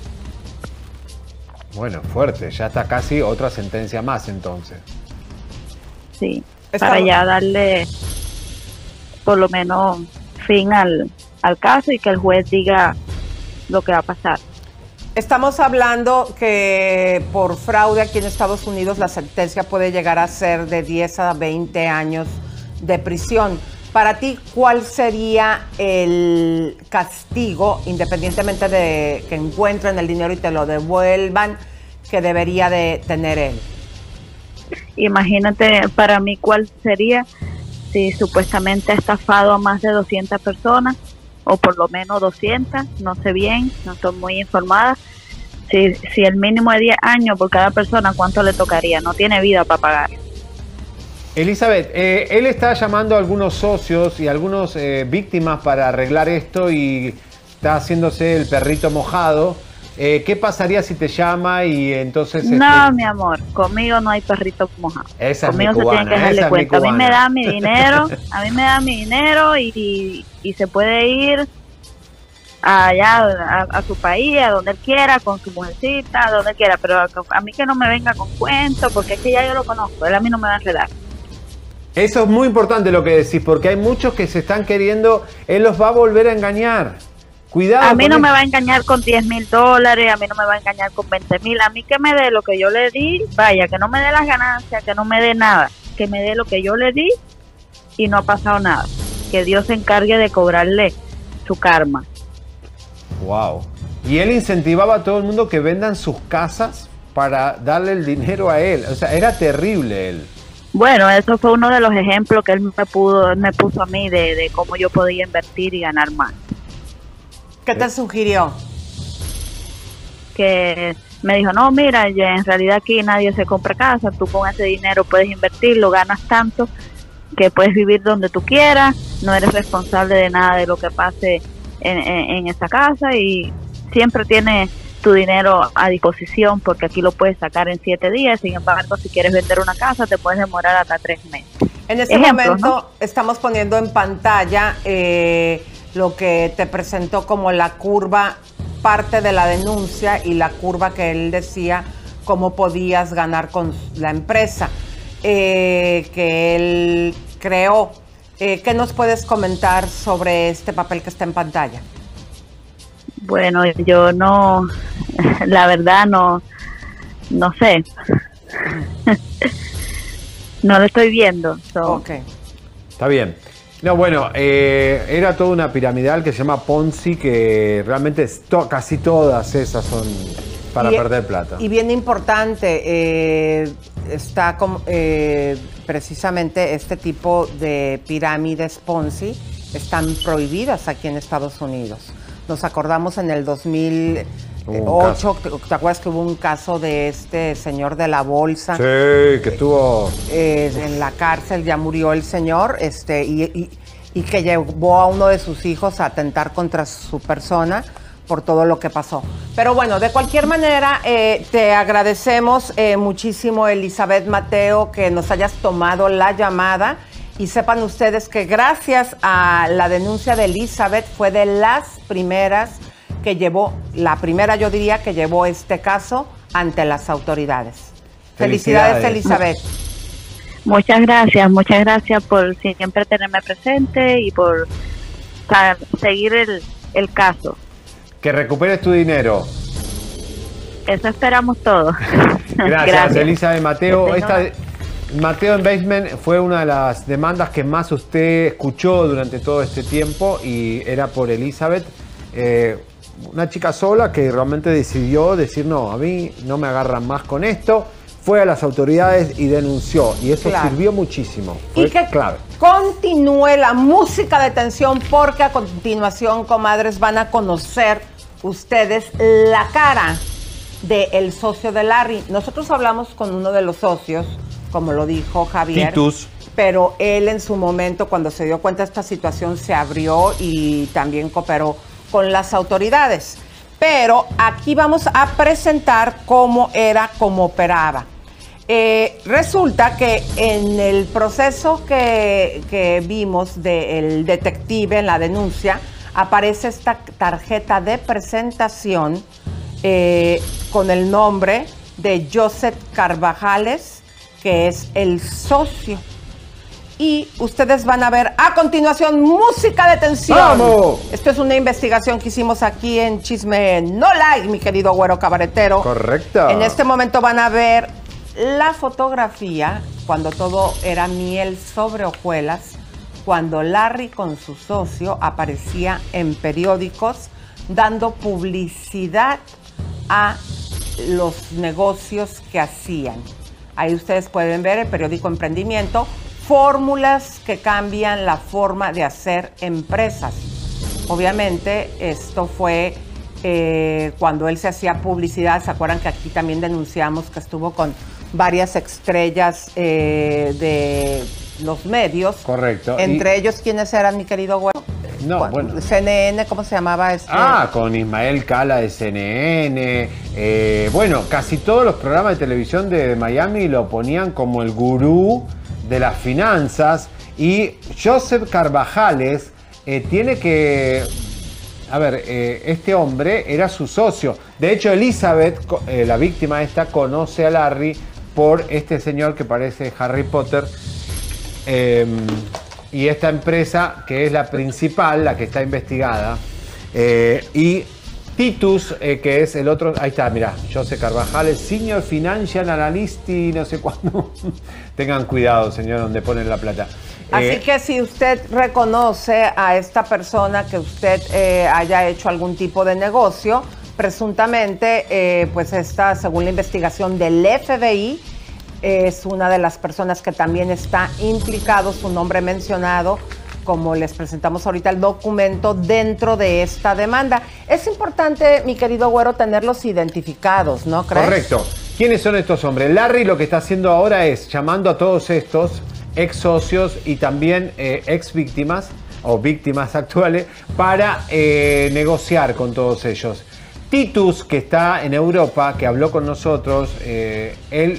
Bueno, fuerte, ya está casi otra sentencia más entonces. Sí, Está- para ya darle por lo menos fin al, al caso y que el juez diga lo que va a pasar. Estamos hablando que por fraude aquí en Estados Unidos la sentencia puede llegar a ser de diez a veinte años de prisión. Para ti, ¿cuál sería el castigo, independientemente de que encuentren el dinero y te lo devuelvan, que debería de tener él? Imagínate para mí cuál sería si supuestamente ha estafado a más de doscientas personas, o por lo menos doscientas, no sé bien, no estoy muy informada. Si, si el mínimo es diez años por cada persona, ¿cuánto le tocaría? No tiene vida para pagar. Elizabeth, eh, él está llamando a algunos socios y algunas eh, víctimas para arreglar esto y está haciéndose el perrito mojado. Eh, ¿Qué pasaría si te llama y entonces... No, este, mi amor, conmigo no hay perrito mojado. Esa es Conmigo mi se cubana, tiene que dejarle esa es mi cuenta. A mí me cubana. da mi dinero, a mí me da mi dinero y, y, y se puede ir allá a, a su país, a donde él quiera, con su mujercita, a donde él quiera, pero a, a mí que no me venga con cuentos, porque es que ya yo lo conozco, él a mí no me va a enredar. Eso es muy importante lo que decís, porque hay muchos que se están queriendo, él los va a volver a engañar. Cuidado. A mí con no eso. me va a engañar con diez mil dólares, a mí no me va a engañar con veinte mil, a mí que me dé lo que yo le di, vaya, que no me dé las ganancias, que no me dé nada, que me dé lo que yo le di y no ha pasado nada. Que Dios se encargue de cobrarle su karma. Wow. Y él incentivaba a todo el mundo que vendan sus casas para darle el dinero a él. O sea, era terrible él. Bueno, eso fue uno de los ejemplos que él me pudo, me puso a mí de, de cómo yo podía invertir y ganar más. ¿Qué te sugirió? Que me dijo, no, mira, ya en realidad aquí nadie se compra casa, tú con ese dinero puedes invertirlo, ganas tanto que puedes vivir donde tú quieras, no eres responsable de nada de lo que pase en, en, en esa casa y siempre tienes tu dinero a disposición porque aquí lo puedes sacar en siete días, sin embargo, si quieres vender una casa te puedes demorar hasta tres meses. En este Ejemplos, momento ¿no? estamos poniendo en pantalla eh, lo que te presentó como la curva, parte de la denuncia y la curva que él decía cómo podías ganar con la empresa eh, que él creó. Eh, ¿Qué nos puedes comentar sobre este papel que está en pantalla? Bueno, yo no, la verdad no, no sé. No lo estoy viendo. So. Ok. Está bien. No, bueno, eh, era toda una piramidal que se llama Ponzi, que realmente es to- casi todas esas son para Y- perder plata. Y bien importante, eh, está como, eh, precisamente este tipo de pirámides Ponzi están prohibidas aquí en Estados Unidos. Nos acordamos en el dos mil ocho, ¿te, te acuerdas que hubo un caso de este señor de la bolsa? Sí, que estuvo... Eh, en la cárcel, ya murió el señor, este, y, y- y que llevó a uno de sus hijos a atentar contra su persona por todo lo que pasó. Pero bueno, de cualquier manera, eh, te agradecemos eh, muchísimo, Elizabeth Mateo, que nos hayas tomado la llamada. Y sepan ustedes que gracias a la denuncia de Elizabeth fue de las primeras que llevó, la primera yo diría que llevó este caso ante las autoridades. Felicidades, Felicidades. Elizabeth. Muchas gracias, muchas gracias por siempre tenerme presente y por sa- seguir el, el caso. Que recuperes tu dinero. Eso esperamos todos. Gracias, Elizabeth Mateo. Que tenga Esta, Mateo Investment fue una de las demandas que más usted escuchó durante todo este tiempo y era por Elizabeth, eh, una chica sola que realmente decidió decir no, a mí no me agarran más con esto. Fue a las autoridades y denunció y eso Claro. sirvió muchísimo. Fue Y que clave. continúe la música de tensión porque a continuación, comadres, van a conocer ustedes la cara del socio de Larry. Nosotros hablamos con uno de los socios, como lo dijo Javier. Titus. Pero él en su momento, cuando se dio cuenta de esta situación, se abrió y también cooperó con las autoridades. Pero aquí vamos a presentar cómo era, cómo operaba. Eh, resulta que en el proceso que, que vimos del detective en la denuncia, aparece esta tarjeta de presentación eh, con el nombre de Joseph Carvajales, que es el socio. Y ustedes van a ver a continuación música de tensión. ¡Vamos! Esto es una investigación que hicimos aquí en Chisme No Like, mi querido güero cabaretero. Correcto. En este momento van a ver la fotografía cuando todo era miel sobre hojuelas, cuando Larry con su socio aparecía en periódicos dando publicidad a los negocios que hacían. Ahí ustedes pueden ver el periódico Emprendimiento, fórmulas que cambian la forma de hacer empresas. Obviamente esto fue eh, cuando él se hacía publicidad. ¿Se acuerdan que aquí también denunciamos que estuvo con varias estrellas eh, de los medios? Correcto. Entre y... ellos, ¿quiénes eran, mi querido güero? No, bueno. C N N, ¿cómo se llamaba este? Ah, con Ismael Cala de C N N. Eh, bueno, casi todos los programas de televisión de Miami lo ponían como el gurú de las finanzas. Y Joseph Carvajales eh, tiene que... A ver, eh, este hombre era su socio. De hecho, Elizabeth, eh, la víctima esta, conoce a Larry por este señor que parece Harry Potter. Eh, y esta empresa, que es la principal, la que está investigada. Eh, y Titus, eh, que es el otro... Ahí está, mirá, José Carvajales, Senior Financial Analyst y no sé cuándo. Tengan cuidado, señor, donde ponen la plata. Así Eh, que si usted reconoce a esta persona que usted eh, haya hecho algún tipo de negocio, presuntamente, eh, pues esta, según la investigación del F B I, es una de las personas que también está implicado, su nombre mencionado, como les presentamos ahorita el documento, dentro de esta demanda. Es importante, mi querido güero, tenerlos identificados, ¿no crees? Correcto. ¿Quiénes son estos hombres? Larry lo que está haciendo ahora es llamando a todos estos ex socios y también eh, ex víctimas o víctimas actuales para eh, negociar con todos ellos. Titus, que está en Europa, que habló con nosotros, eh, él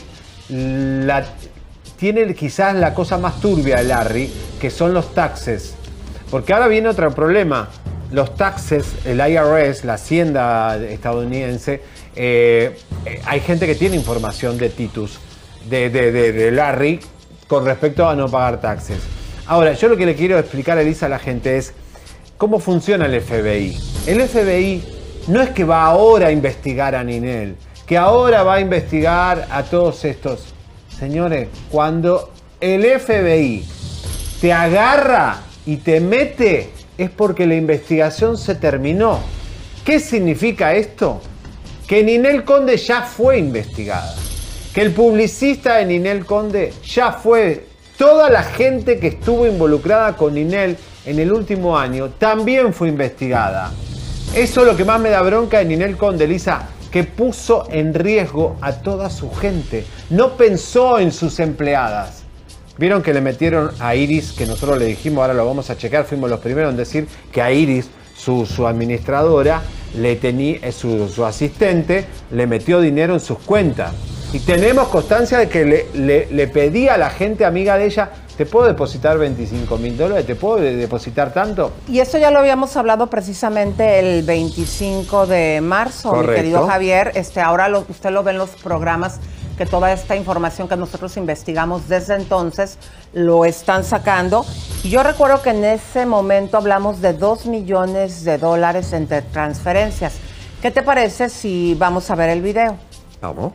la, tiene quizás la cosa más turbia de Larry, que son los taxes. Porque ahora viene otro problema. Los taxes, el I R S, la hacienda estadounidense, eh, eh, hay gente que tiene información de Titus, de, de, de, de Larry, con respecto a no pagar taxes. Ahora, yo lo que le quiero explicar, Elisa, a la gente es cómo funciona el F B I. El F B I no es que va ahora a investigar a Ninel, que ahora va a investigar a todos estos. Señores, cuando el F B I te agarra y te mete, es porque la investigación se terminó. ¿Qué significa esto? Que Ninel Conde ya fue investigada. Que el publicista de Ninel Conde ya fue. Toda la gente que estuvo involucrada con Ninel en el último año también fue investigada. Eso es lo que más me da bronca de Ninel Conde, Lisa, que puso en riesgo a toda su gente. No pensó en sus empleadas. Vieron que le metieron a Iris, que nosotros le dijimos, ahora lo vamos a checar, fuimos los primeros en decir que a Iris, su, su administradora, le tenía, su, su asistente, le metió dinero en sus cuentas. Y tenemos constancia de que le, le, le pedía a la gente amiga de ella, ¿te puedo depositar veinticinco mil dólares? ¿Te puedo depositar tanto? Y esto ya lo habíamos hablado precisamente el veinticinco de marzo, Correcto. Mi querido Javier. Este, ahora lo, usted lo ve en los programas, que toda esta información que nosotros investigamos desde entonces lo están sacando. Y yo recuerdo que en ese momento hablamos de dos millones de dólares entre transferencias. ¿Qué te parece si vamos a ver el video? Vamos.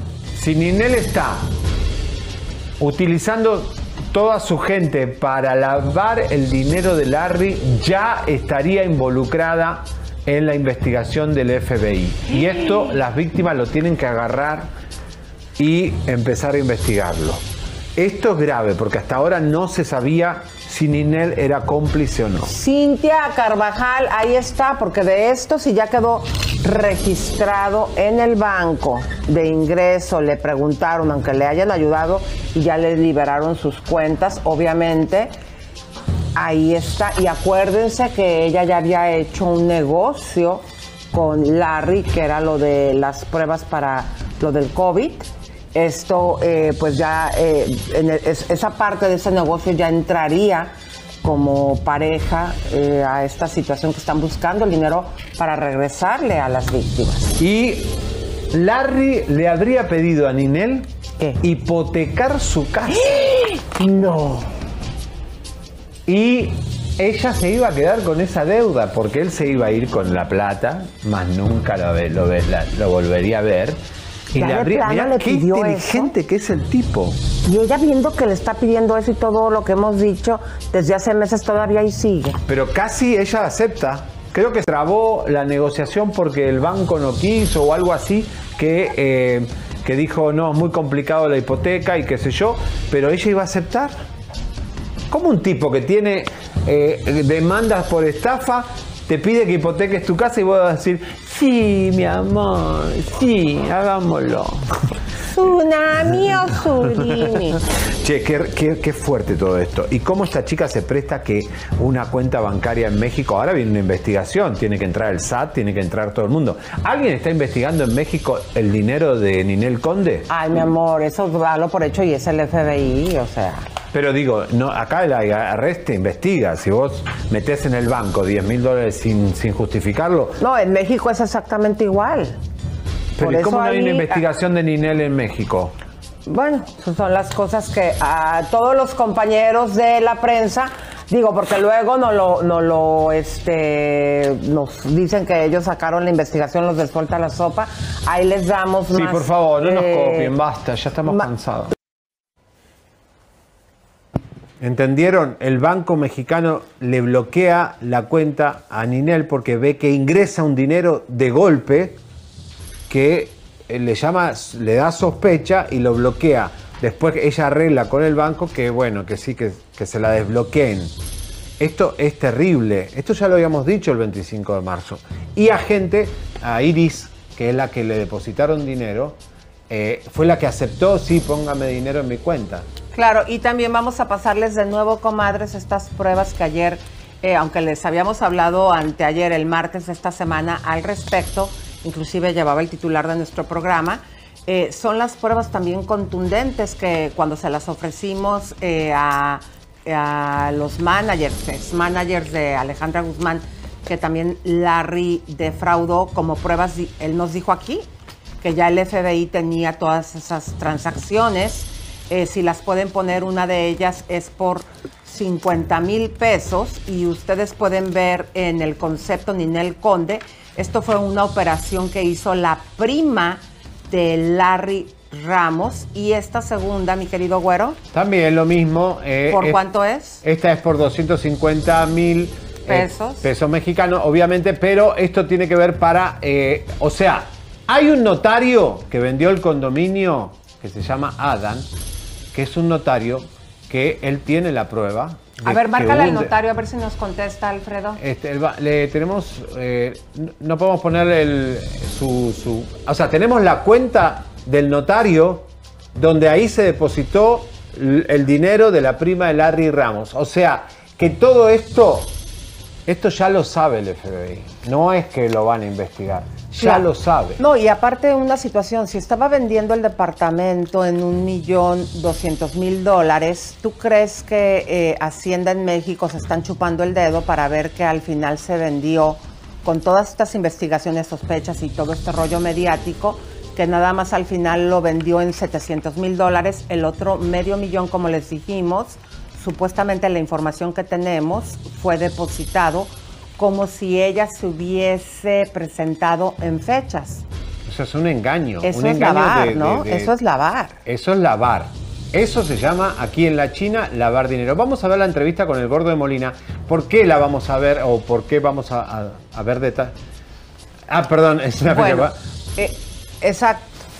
Si Ninel está utilizando toda su gente para lavar el dinero de Larry, ya estaría involucrada en la investigación del F B I. Y esto las víctimas lo tienen que agarrar y empezar a investigarlo. Esto es grave porque hasta ahora no se sabía si Ninel era cómplice o no. Cintia Carvajal, ahí está, porque de esto si ya quedó registrado en el banco de ingreso, le preguntaron, aunque le hayan ayudado y ya le liberaron sus cuentas, obviamente, ahí está. Y acuérdense que ella ya había hecho un negocio con Larry, que era lo de las pruebas para lo del COVID. Esto, eh, pues ya, eh, en el, es, esa parte de ese negocio ya entraría como pareja eh, a esta situación que están buscando el dinero para regresarle a las víctimas. Y Larry le habría pedido a Ninel ¿Qué? hipotecar su casa. No. Y ella se iba a quedar con esa deuda porque él se iba a ir con la plata, más nunca lo, lo, lo, lo volvería a ver. Y Ya le de habría, plano mirá le qué pidió inteligente eso. que es el tipo. Y ella viendo que le está pidiendo eso y todo lo que hemos dicho desde hace meses todavía ahí sigue. Pero casi ella acepta. Creo que trabó la negociación porque el banco no quiso o algo así, que, eh, que dijo, no, es muy complicado la hipoteca y qué sé yo, pero ella iba a aceptar. ¿Cómo un tipo que tiene eh, demandas por estafa te pide que hipoteques tu casa y vos vas a decir, sí, mi amor, sí, hagámoslo? Tsunami o tsunami. Che, qué, qué, qué fuerte todo esto. ¿Y cómo esta chica se presta que una cuenta bancaria en México? Ahora viene una investigación, tiene que entrar el S A T, tiene que entrar todo el mundo. ¿Alguien está investigando en México el dinero de Ninel Conde? Ay, mi amor, eso dalo por hecho y es el F B I, o sea. Pero digo, no, acá la arreste, investiga. Si vos metés en el banco diez mil dólares sin, sin justificarlo. No, en México es exactamente igual. Pero Por ¿y eso cómo no hay ahí, una investigación de Ninel en México? Bueno, esas son las cosas que a todos los compañeros de la prensa, digo, porque luego no lo, no lo, este, nos dicen que ellos sacaron la investigación, los de Suelta la Sopa. Ahí les damos Sí, más. por favor, no nos eh, copien, basta, ya estamos ma- cansados. ¿Entendieron? El banco mexicano le bloquea la cuenta a Ninel porque ve que ingresa un dinero de golpe que le llama, le da sospecha y lo bloquea. Después ella arregla con el banco que bueno, que sí, que, que se la desbloqueen. Esto es terrible. Esto ya lo habíamos dicho el veinticinco de marzo. Y a gente, a Iris, que es la que le depositaron dinero, eh, fue la que aceptó, sí, póngame dinero en mi cuenta. Claro, y también vamos a pasarles de nuevo, comadres, estas pruebas que ayer, eh, aunque les habíamos hablado anteayer, el martes de esta semana, al respecto, inclusive llevaba el titular de nuestro programa, eh, son las pruebas también contundentes que cuando se las ofrecimos eh, a, a los managers, ex managers de Alejandra Guzmán, que también Larry defraudó como pruebas, él nos dijo aquí que ya el F B I tenía todas esas transacciones. Eh, si las pueden poner, una de ellas es por cincuenta mil pesos y ustedes pueden ver en el concepto Ninel Conde, esto fue una operación que hizo la prima de Larry Ramos y esta segunda, mi querido Güero. También lo mismo. Eh, ¿Por es, cuánto es? Esta es por doscientos cincuenta mil Pesos. eh, pesos mexicanos, obviamente, pero esto tiene que ver para, eh, o sea, hay un notario que vendió el condominio que se llama Adam, que es un notario que él tiene la prueba. A ver, márcale al hunde. notario, a ver si nos contesta, Alfredo. Este, el ba- le tenemos, eh, no, no podemos poner el, su, su, o sea, tenemos la cuenta del notario donde ahí se depositó l- el dinero de la prima de Larry Ramos. O sea, que todo esto, esto ya lo sabe el F B I. No es que lo van a investigar, ya Claro. lo sabe. No, y aparte una situación, si estaba vendiendo el departamento en un millón doscientos mil dólares, ¿tú crees que eh, Hacienda en México se están chupando el dedo para ver que al final se vendió con todas estas investigaciones, sospechas y todo este rollo mediático, que nada más al final lo vendió en setecientos mil dólares, el otro medio millón, como les dijimos, supuestamente la información que tenemos fue depositado como si ella se hubiese presentado en fechas. Eso es un engaño. Eso un es engaño lavar, de- ¿no? de- de- Eso es lavar. Eso es lavar. Eso se llama aquí en la China lavar dinero. Vamos a ver la entrevista con el Gordo de Molina. ¿Por qué la vamos a ver o por qué vamos a, a, a ver detalles? Ah, perdón, es una Bueno, fecha. eh, exacto.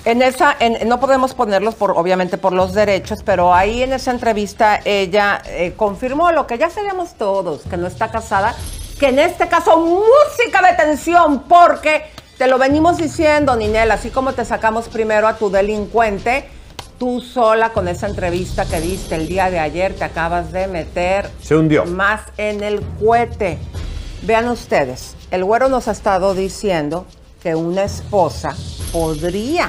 En esa, en, no podemos ponerlos por, obviamente, por los derechos, pero ahí en esa entrevista ella eh, confirmó lo que ya sabíamos todos, que no está casada, que en este caso música de tensión, porque te lo venimos diciendo, Ninel, así como te sacamos primero a tu delincuente, tú sola con esa entrevista que diste el día de ayer te acabas de meter Se hundió. más en el cohete. Vean ustedes, el güero nos ha estado diciendo que una esposa podría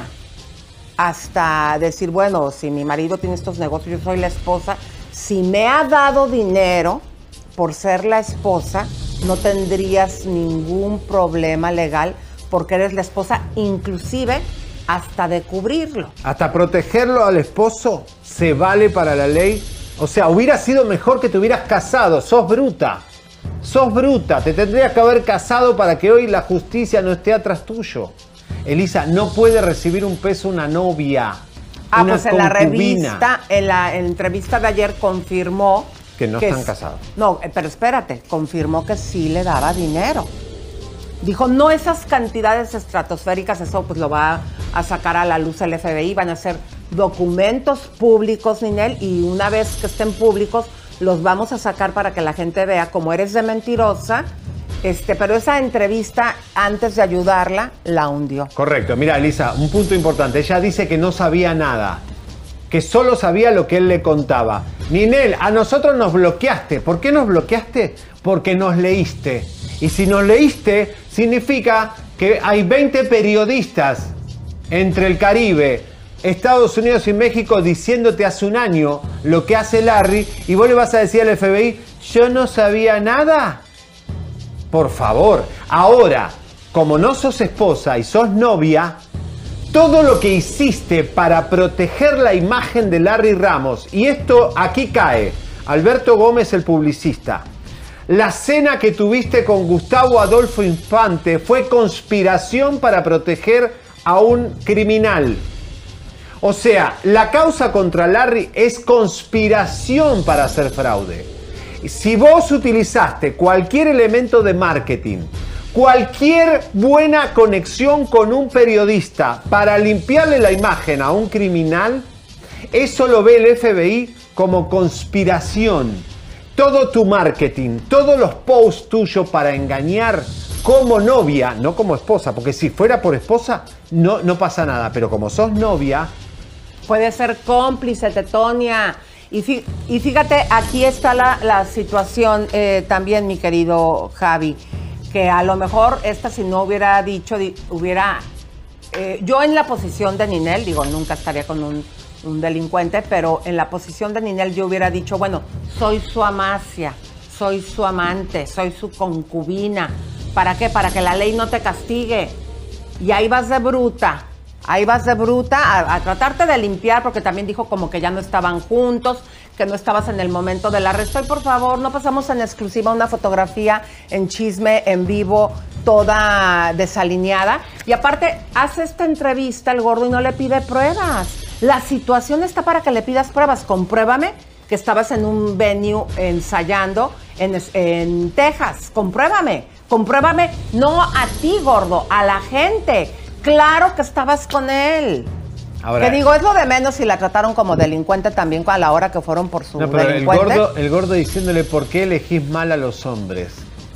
hasta decir, bueno, si mi marido tiene estos negocios, yo soy la esposa, si me ha dado dinero por ser la esposa, no tendrías ningún problema legal porque eres la esposa, inclusive hasta de cubrirlo. Hasta protegerlo al esposo se vale para la ley. O sea, hubiera sido mejor que te hubieras casado. Sos bruta. Sos bruta. Te tendrías que haber casado para que hoy la justicia no esté atrás tuyo. Elisa, no puede recibir un peso una novia. Ah, una pues en la concubina. revista, en la, en la entrevista de ayer confirmó Que no que están es- casados. No, eh, pero espérate, confirmó que sí le daba dinero. Dijo, no esas cantidades estratosféricas, eso pues lo va a sacar a la luz el F B I, van a ser documentos públicos, Ninel, y una vez que estén públicos, los vamos a sacar para que la gente vea cómo eres de mentirosa, este, pero esa entrevista, antes de ayudarla, la hundió. Correcto. Mira, Elisa, un punto importante. Ella dice que no sabía nada. Que solo sabía lo que él le contaba. Ninel, a nosotros nos bloqueaste. ¿Por qué nos bloqueaste? Porque nos leíste. Y si nos leíste, significa que hay veinte periodistas entre el Caribe, Estados Unidos y México diciéndote hace un año lo que hace Larry y vos le vas a decir al F B I, yo no sabía nada. Por favor, ahora, como no sos esposa y sos novia, todo lo que hiciste para proteger la imagen de Larry Ramos, y esto aquí cae, Alberto Gómez, el publicista, la cena que tuviste con Gustavo Adolfo Infante fue conspiración para proteger a un criminal. O sea, la causa contra Larry es conspiración para hacer fraude. Si vos utilizaste cualquier elemento de marketing, cualquier buena conexión con un periodista para limpiarle la imagen a un criminal, eso lo ve el F B I como conspiración. Todo tu marketing, todos los posts tuyos para engañar como novia, no como esposa, porque si fuera por esposa no, no pasa nada, pero como sos novia... Puede ser cómplice, Tetonia. Y, fí- y fíjate, aquí está la, la situación eh, también, mi querido Javi, que a lo mejor esta si no hubiera dicho, di- hubiera... eh, yo en la posición de Ninel, digo, nunca estaría con un, un delincuente, pero en la posición de Ninel yo hubiera dicho, bueno, soy su amacia, soy su amante, soy su concubina. ¿Para qué? Para que la ley no te castigue. Y ahí vas de bruta. Ahí vas de bruta a, a tratarte de limpiar, porque también dijo como que ya no estaban juntos, que no estabas en el momento del arresto. Y por favor, no pasamos en exclusiva una fotografía en Chisme en vivo, toda desalineada. Y aparte, hace esta entrevista el gordo y no le pide pruebas. La situación está para que le pidas pruebas. Compruébame que estabas en un venue ensayando en, en Texas. Compruébame, compruébame, no a ti, gordo, a la gente. Claro que estabas con él. Ahora, que digo, es lo de menos si la trataron como delincuente también a la hora que fueron por su no, pero el delincuente. gordo, el gordo diciéndole por qué elegís mal a los hombres.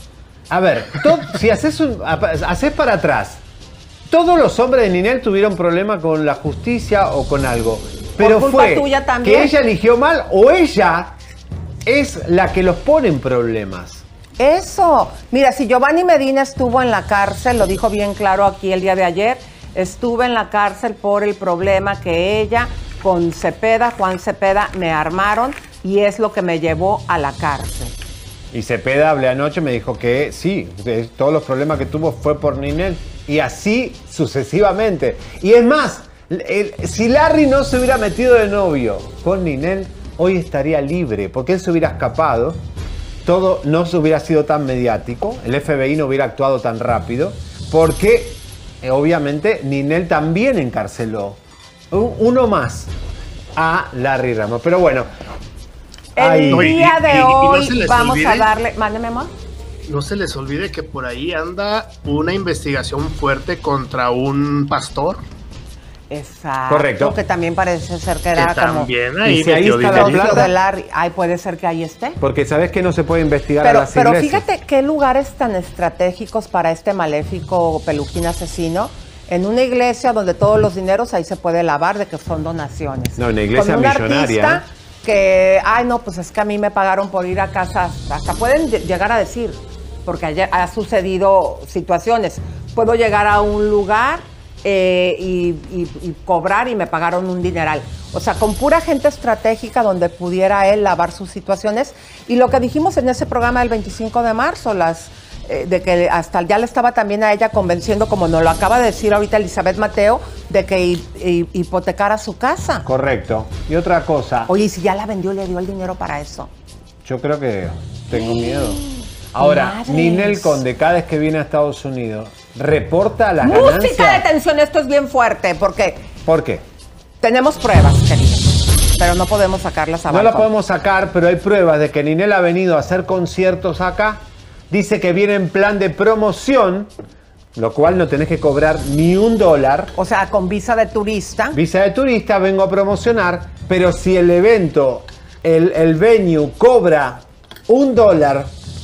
A ver, to- si haces, un, haces para atrás, todos los hombres de Ninel tuvieron problema con la justicia o con algo. Pero culpa fue tuya también. que ella eligió mal o ella es la que los pone en problemas. Eso. Mira, si Giovanni Medina estuvo en la cárcel, lo dijo bien claro aquí el día de ayer, estuve en la cárcel por el problema que ella con Cepeda, Juan Cepeda, me armaron y es lo que me llevó a la cárcel. Y Cepeda hablé anoche, me dijo que sí, que todos los problemas que tuvo fue por Ninel. Y así sucesivamente. Y es más, el- si Larry no se hubiera metido de novio con Ninel, hoy estaría libre, porque él se hubiera escapado. Todo no se hubiera sido tan mediático, el F B I no hubiera actuado tan rápido, porque eh, obviamente Ninel también encarceló un- uno más a Larry Ramos. Pero bueno, El ay, No, y- día y- de y- y no hoy se les vamos a olvide- darle... Mándeme, amor. No se les olvide que por ahí anda una investigación fuerte contra un pastor. Exacto. Correcto. Que también parece ser que era Que como... también ahí Y si ahí metió está la dinerito. plata. de Larry. Ay, puede ser que ahí esté. Porque sabes que no se puede investigar Pero, a las pero iglesias. fíjate qué lugares tan estratégicos para este maléfico peluquín asesino. En una iglesia donde todos los dineros ahí se puede lavar de que son donaciones. No, una iglesia Con un millonaria, artista ¿eh? que, ay no, pues es que a mí me pagaron por ir a casa. Hasta pueden de- llegar a decir, porque haya- ha sucedido situaciones. Puedo llegar a un lugar eh, y, y- y cobrar y me pagaron un dineral. O sea, con pura gente estratégica donde pudiera él lavar sus situaciones. Y lo que dijimos en ese programa del veinticinco de marzo, las eh, de que hasta ya le estaba también a ella convenciendo, como nos lo acaba de decir ahorita Elizabeth Mateo, de que hi- hi- hipotecara su casa. Correcto. Y otra cosa, Oye, ¿y si ya la vendió, le dio el dinero para eso? yo creo que tengo miedo. Ahora, Madres. Ninel Conde, cada vez que viene a Estados Unidos, reporta las Música de ganancias. tensión, esto es bien fuerte, porque ¿Por qué? tenemos pruebas, querido, pero no podemos sacarlas a No la balcón. podemos sacar, pero hay pruebas de que Ninel ha venido a hacer conciertos acá. Dice que viene en plan de promoción, lo cual no tenés que cobrar ni un dólar. O sea, con visa de turista. Visa de turista, vengo a promocionar, pero si el evento, el, el venue cobra un dólar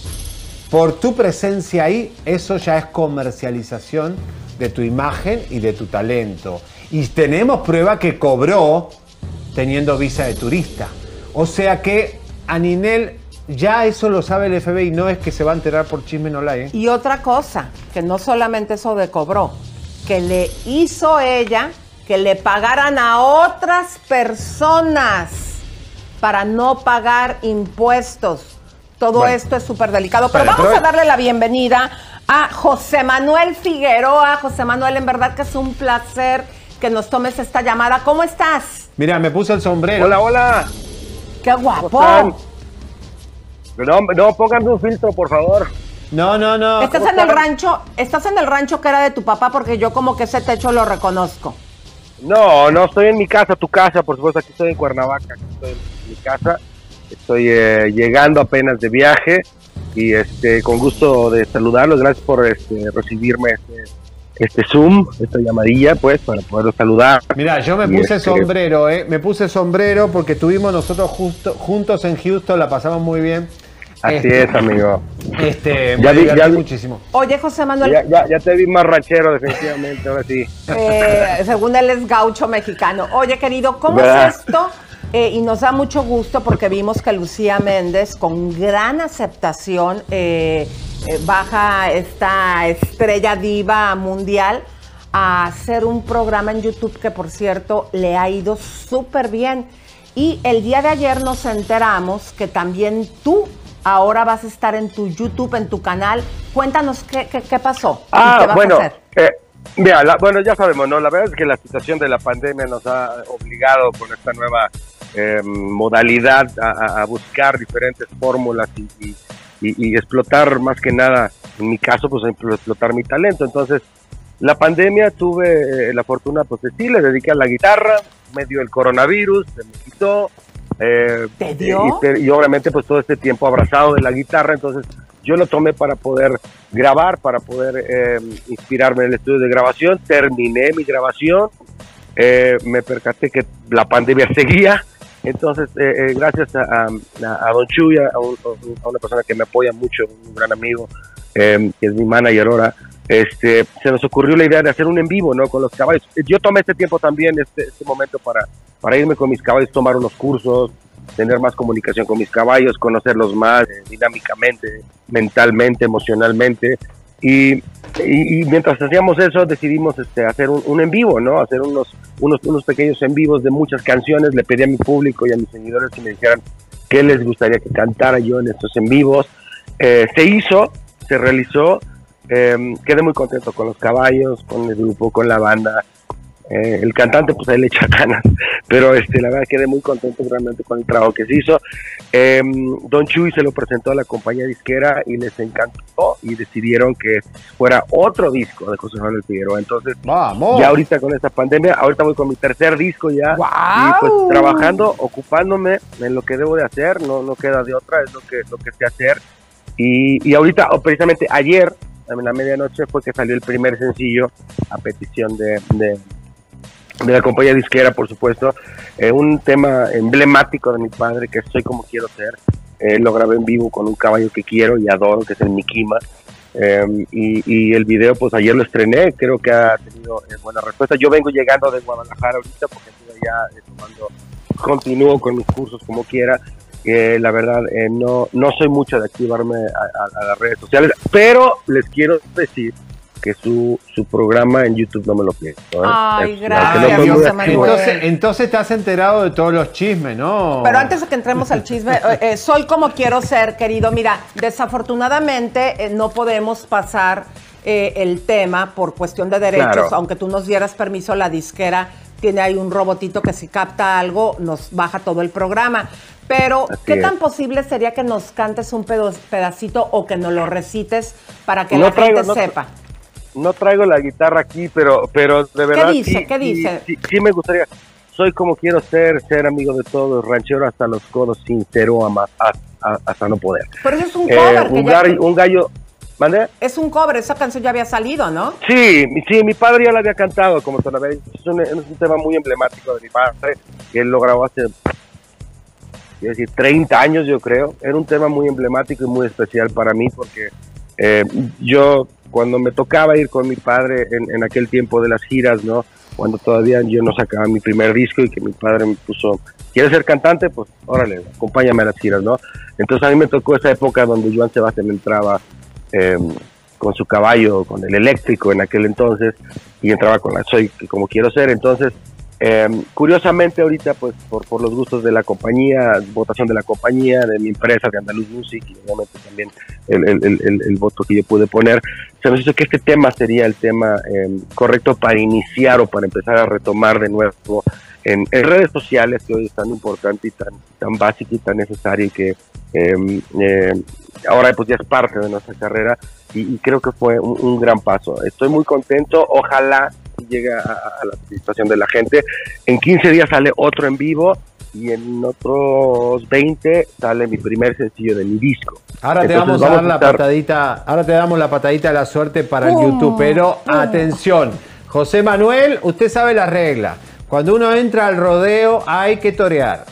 por tu presencia ahí, eso ya es comercialización de tu imagen y de tu talento. Y tenemos prueba que cobró teniendo visa de turista. O sea que a Ninel ya eso lo sabe el F B I, no es que se va a enterar por chisme no la, ¿eh? Y otra cosa, que no solamente eso de cobró, que le hizo ella que le pagaran a otras personas para no pagar impuestos. Todo Bueno. esto es súper delicado. Pero Vale, vamos pero- a darle la bienvenida a José Manuel Figueroa. José Manuel, en verdad que es un placer que nos tomes esta llamada. ¿Cómo estás? Mira, me puse el sombrero. Hola, hola. ¡Qué guapo! ¿Cómo están? No, no, pónganme un filtro, por favor. No, no, no. Estás en el rancho, estás en el rancho que era de tu papá, porque yo como que ese techo lo reconozco. No, no, estoy en mi casa, tu casa, por supuesto, aquí estoy en Cuernavaca, aquí estoy en mi casa. Estoy eh, llegando apenas de viaje y este con gusto de saludarlos. Gracias por este, recibirme este, este Zoom, esta llamadilla, pues, para poderlos saludar. Mira, yo me Y, puse este, sombrero, ¿eh? Me puse sombrero porque estuvimos nosotros justo, juntos en Houston, la pasamos muy bien. Así Este, es, amigo. Este, Ya me vi- divertí ya vi- muchísimo. Oye, José Manuel, Ya, ya, ya te vi más ranchero, definitivamente, ahora sí. eh, según él es gaucho mexicano. Oye, querido, ¿cómo ¿Verdad? es esto? Eh, y nos da mucho gusto porque vimos que Lucía Méndez, con gran aceptación, eh, eh, baja esta estrella diva mundial a hacer un programa en YouTube que, por cierto, le ha ido súper bien. Y el día de ayer nos enteramos que también tú ahora vas a estar en tu YouTube, en tu canal. Cuéntanos qué, qué, qué pasó. y qué Ah, vas bueno, a hacer. eh, mira, la- bueno, ya sabemos, ¿no? La verdad es que la situación de la pandemia nos ha obligado con esta nueva eh, modalidad a, a- a buscar diferentes fórmulas y, y- y- y explotar más que nada, en mi caso, pues explotar mi talento. Entonces, la pandemia tuve eh, la fortuna, pues de sí, le dediqué a la guitarra, me dio el coronavirus, se me quitó. Eh, ¿Te dio? Y, te- y obviamente pues todo este tiempo abrazado de la guitarra, entonces yo lo tomé para poder grabar, para poder eh, inspirarme en el estudio de grabación. Terminé mi grabación, eh, me percaté que la pandemia seguía, entonces eh, eh, gracias a, a, a Don Chuy, a, un- a una persona que me apoya mucho, un gran amigo, eh, que es mi manager ahora, este, se nos ocurrió la idea de hacer un en vivo, ¿no? Con los caballos. Yo tomé este tiempo también, este, este momento para, para irme con mis caballos, tomar unos cursos, tener más comunicación con mis caballos, conocerlos más eh, dinámicamente, mentalmente, emocionalmente. Y, y, y mientras hacíamos eso, decidimos este, hacer un, un en vivo, ¿no? Hacer unos, unos, unos pequeños en vivos de muchas canciones. Le pedí a mi público y a mis seguidores que me dijeran qué les gustaría que cantara yo en estos en vivos. Eh, se hizo, se realizó. Eh, quedé muy contento con los caballos, con el grupo, con la banda. Eh, el cantante pues ahí le echa ganas, pero este la verdad quedé muy contento realmente con el trabajo que se hizo. eh, Don Chuy se lo presentó a la compañía disquera y les encantó y decidieron que fuera otro disco de José Manuel Figueroa. Entonces Vamos. ya ahorita con esta pandemia, ahorita voy con mi tercer disco ya. ¡Guau! Y pues trabajando, ocupándome en lo que debo de hacer, no, no queda de otra, es lo que, lo que sé hacer. Y, y ahorita, o precisamente ayer, a la medianoche, fue que salió el primer sencillo a petición de, de, de la compañía disquera, por supuesto. Eh, un tema emblemático de mi padre, que Soy Como Quiero Ser. Eh, lo grabé en vivo con un caballo que quiero y adoro, que es el Mikima. Eh, y, y el video, pues ayer lo estrené, creo que ha tenido eh, buena respuesta. Yo vengo llegando de Guadalajara ahorita porque estoy allá eh, tomando, continúo con mis cursos como quiera. Eh, la verdad, eh, no, no soy mucho de activarme a, a, a las redes sociales, pero les quiero decir que su, su programa en YouTube no me lo pierdo. ¿eh? Ay, es, gracias, no José Manuel. Entonces, entonces te has enterado de todos los chismes, ¿no? Pero antes de que entremos al chisme, eh, soy como quiero ser, querido. Mira, desafortunadamente eh, no podemos pasar eh, el tema por cuestión de derechos, Claro. aunque tú nos dieras permiso, la disquera tiene ahí un robotito que si capta algo nos baja todo el programa. Pero, Así ¿qué es. tan posible sería que nos cantes un pedo- pedacito o que nos lo recites para que No la traigo, gente no- sepa? No traigo la guitarra aquí, pero, pero de verdad. dice? sí, ¿Qué sí, dice? Sí, sí me gustaría. Soy como quiero ser, ser amigo de todos, ranchero hasta los codos, sincero ama- a- a- hasta no poder. Pero eso es un Eh, cover. que un, ya- gallo, un gallo. ¿Mande? Es un cover, esa canción ya había salido, ¿no? Sí, mi- sí, mi padre ya la había cantado, como te la veis. Es un, es un tema muy emblemático de mi padre, que él lo grabó hace, quiero decir, treinta años, yo creo. Era un tema muy emblemático y muy especial para mí, porque eh, yo, cuando me tocaba ir con mi padre en, en aquel tiempo de las giras, ¿no? Cuando todavía yo no sacaba mi primer disco y que mi padre me puso, ¿quieres ser cantante? Pues órale, acompáñame a las giras, ¿no? Entonces a mí me tocó esa época donde Joan Sebastián entraba eh, con su caballo, con el eléctrico en aquel entonces, y entraba con la Soy Como Quiero Ser. Entonces, eh, curiosamente ahorita, pues por, por los gustos de la compañía, votación de la compañía, de mi empresa, de Andaluz Music, y obviamente también el, el, el, el, el voto que yo pude poner, se nos hizo que este tema sería el tema eh, correcto para iniciar o para empezar a retomar de nuevo en, en redes sociales, que hoy es tan importante y tan, tan básico y tan necesario, y que eh, eh, ahora pues ya es parte de nuestra carrera, y, y creo que fue un, un gran paso. Estoy muy contento, ojalá llegue a, a la satisfacción de la gente. En quince días sale otro en vivo, y en otros veinte sale mi primer sencillo de mi disco. Ahora te Entonces, vamos a dar la estar- patadita, ahora te damos la patadita de la suerte para el Oh, YouTube, pero oh. atención, José Manuel, usted sabe las reglas. Cuando uno entra al rodeo hay que torear.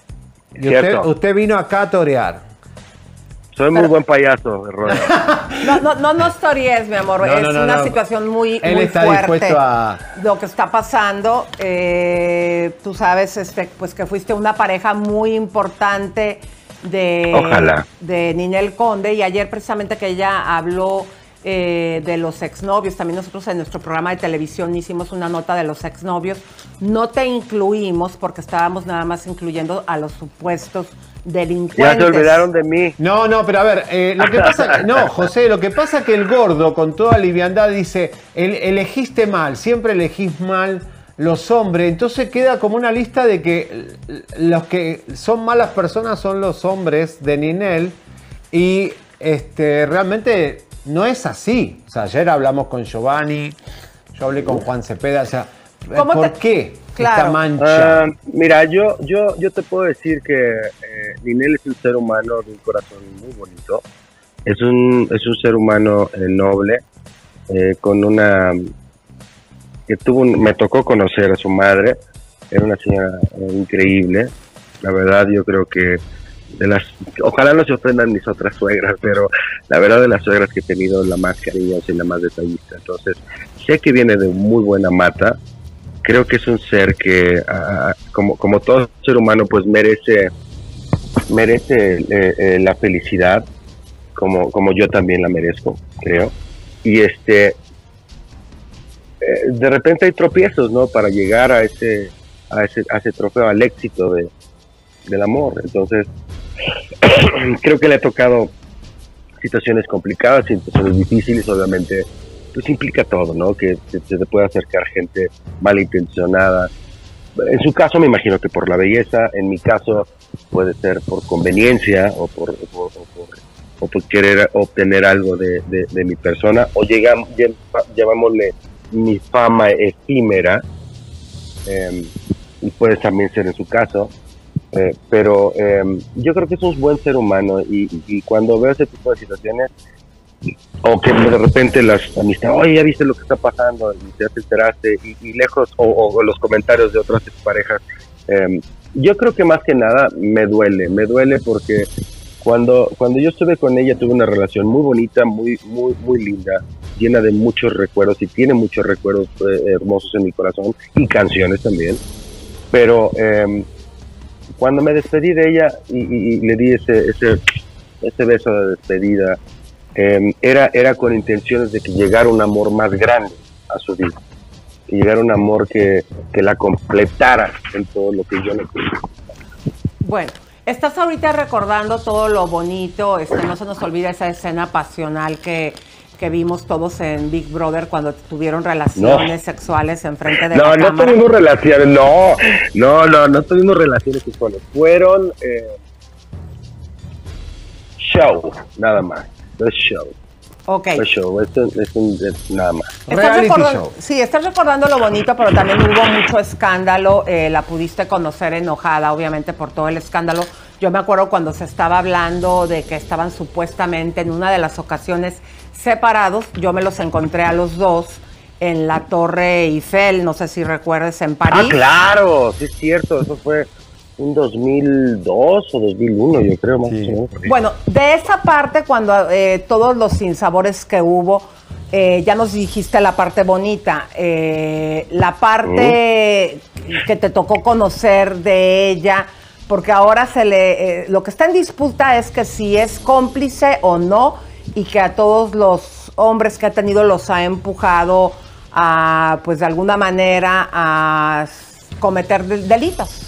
Y usted, Cierto. usted vino acá a torear. Soy muy buen payaso, Roda. No, no, no nos tories, mi amor. No, es no, no, una no. situación muy, Él muy está fuerte. dispuesto a- Lo que está pasando, eh, tú sabes, este, pues que fuiste una pareja muy importante de, Ojalá. de Ninel Conde, y ayer precisamente que ella habló eh, de los exnovios, también nosotros en nuestro programa de televisión hicimos una nota de los exnovios. No te incluimos porque estábamos nada más incluyendo a los supuestos delincuentes. Ya se olvidaron de mí. No, no, pero a ver, eh, lo que pasa, no, José, lo que pasa es que el gordo con toda liviandad dice, el, elegiste mal, siempre elegís mal los hombres, entonces queda como una lista de que los que son malas personas son los hombres de Ninel, y este realmente no es así. O sea, ayer hablamos con Giovanni, yo hablé con Juan Cepeda, o sea, ¿Cómo ¿por te- qué Claro. esta mancha? Ah, mira, yo, yo, yo te puedo decir que eh, Ninel es un ser humano de un corazón muy bonito. Es un, es un ser humano eh, noble, eh, con una que tuvo un- me tocó conocer a su madre. Era una señora eh, increíble. La verdad, yo creo que de las, ojalá no se ofendan mis otras suegras, pero la verdad, de las suegras que he tenido, la más cariñosa y la más detallista. Entonces, sé que viene de muy buena mata. Creo que es un ser que, ah, como, como todo ser humano, pues merece merece eh, eh, la felicidad, como, como yo también la merezco, creo. Y este, eh, de repente hay tropiezos, ¿no? Para llegar a ese, a ese, a ese trofeo, al éxito de, del amor. Entonces, creo que le ha tocado situaciones complicadas, situaciones difíciles, obviamente. Pues implica todo, ¿no? Que se, se te puede acercar gente malintencionada. En su caso me imagino que por la belleza, en mi caso puede ser por conveniencia o por, o por, o por, o por querer obtener algo de, de, de mi persona, o llegamos, llamámosle mi fama efímera, eh, y puede también ser en su caso, eh, pero eh, yo creo que es un buen ser humano, y, y cuando veo ese tipo de situaciones, o que de repente las amistades, oye, ya viste lo que está pasando, y ya te enteraste, y, y lejos, o, o los comentarios de otras parejas. Eh, yo creo que más que nada me duele, me duele porque cuando, cuando yo estuve con ella tuve una relación muy bonita, muy, muy, muy linda, llena de muchos recuerdos, y tiene muchos recuerdos eh, hermosos en mi corazón, y canciones también, pero eh, cuando me despedí de ella y, y, y le di ese, ese, ese beso de despedida, Eh, era, era con intenciones de que llegara un amor más grande a su vida, que llegara un amor que, que la completara en todo lo que yo le quería. Bueno, estás ahorita recordando todo lo bonito, este, no se nos olvida esa escena pasional que, que vimos todos en Big Brother cuando tuvieron relaciones no. sexuales enfrente de no, la no cámara. tuvimos relaciones, no, no, no, no tuvimos relaciones sexuales, fueron eh, show, nada más. Es show. Ok. Es show, es, es, es nada más. ¿Estás recordando, sí, estás recordando lo bonito, pero también hubo mucho escándalo. Eh, la pudiste conocer enojada, obviamente, por todo el escándalo. Yo me acuerdo cuando se estaba hablando de que estaban supuestamente en una de las ocasiones separados. Yo me los encontré a los dos en la Torre Eiffel, no sé si recuerdes, en París. Ah, claro, sí es cierto, eso fue un dos mil dos o dos mil uno, yo creo, más sí. o menos. Bueno, de esa parte, cuando eh, todos los sinsabores que hubo, eh, ya nos dijiste la parte bonita, eh, la parte uh. que te tocó conocer de ella, porque ahora se le, eh, lo que está en disputa es que si es cómplice o no, y que a todos los hombres que ha tenido los ha empujado a, pues de alguna manera, a cometer delitos.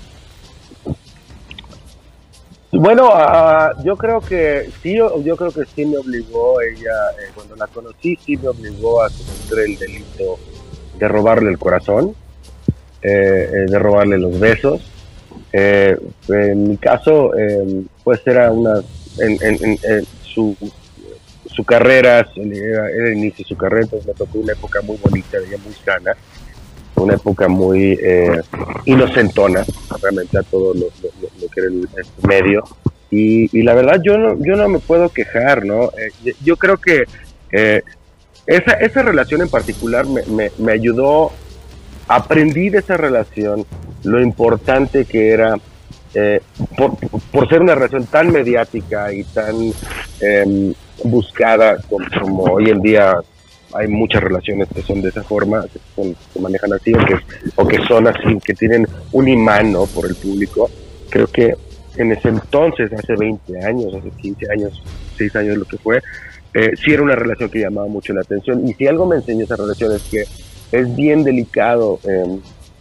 Bueno, uh, yo creo que sí, yo, yo creo que sí me obligó ella, eh, cuando la conocí, sí me obligó a cometer el delito de robarle el corazón, eh, eh, de robarle los besos. Eh, en mi caso, eh, pues era una, en, en, en, en su, su carrera, era, era el inicio de su carrera, entonces me tocó una época muy bonita, de ella muy sana, una época muy eh, inocentona, realmente a todo lo, lo, lo que era el, el medio, y, y la verdad yo no, yo no me puedo quejar, ¿no? Eh, yo creo que eh, esa, esa relación en particular me, me, me ayudó, aprendí de esa relación lo importante que era, eh, por, por ser una relación tan mediática y tan eh, buscada como, como hoy en día. Hay muchas relaciones que son de esa forma, que son, se manejan así, o que, o que son así, que tienen un imán, ¿no?, por el público. Creo que en ese entonces, hace veinte años, hace quince años, seis años, lo que fue, eh, sí era una relación que llamaba mucho la atención. Y si algo me enseñó esa relación es que es bien delicado eh,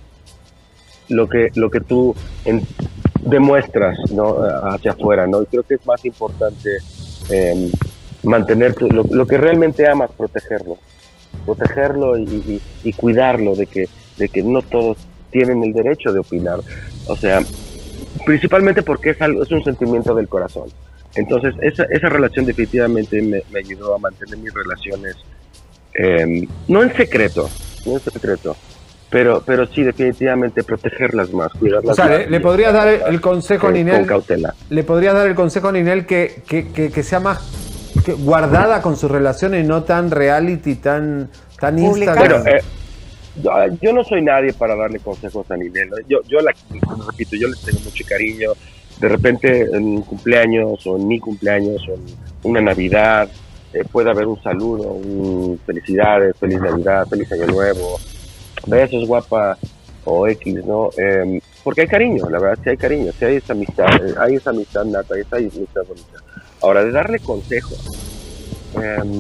lo que lo que tú en, demuestras, ¿no?, hacia afuera, ¿no? Y creo que es más importante eh, mantener lo, lo que realmente amas, protegerlo, protegerlo y, y, y cuidarlo de que, de que no todos tienen el derecho de opinar, o sea, principalmente porque es algo, es un sentimiento del corazón. Entonces esa, esa relación definitivamente me, me ayudó a mantener mis relaciones, eh, no en secreto, no en secreto, pero, pero sí definitivamente protegerlas más, cuidarlas o sea, más. Le, le podrías dar el, el consejo a Ninel, con cautela. Le podrías dar el consejo a Ninel que, que, que, que sea más que guardada con sus relaciones, no tan reality, tan, tan Instagram. Pero, eh, yo, yo no soy nadie para darle consejos a Ninel, ¿no? Yo, yo la, repito, yo les tengo mucho cariño. De repente en un cumpleaños o en mi cumpleaños o en una Navidad eh, puede haber un saludo, un felicidades, feliz Navidad, feliz Año Nuevo, besos guapa o X, ¿no? Eh, porque hay cariño, la verdad, sí hay cariño, sí hay esa amistad, eh, hay esa amistad nata, esa amistad bonita. Ahora, de darle consejos, eh,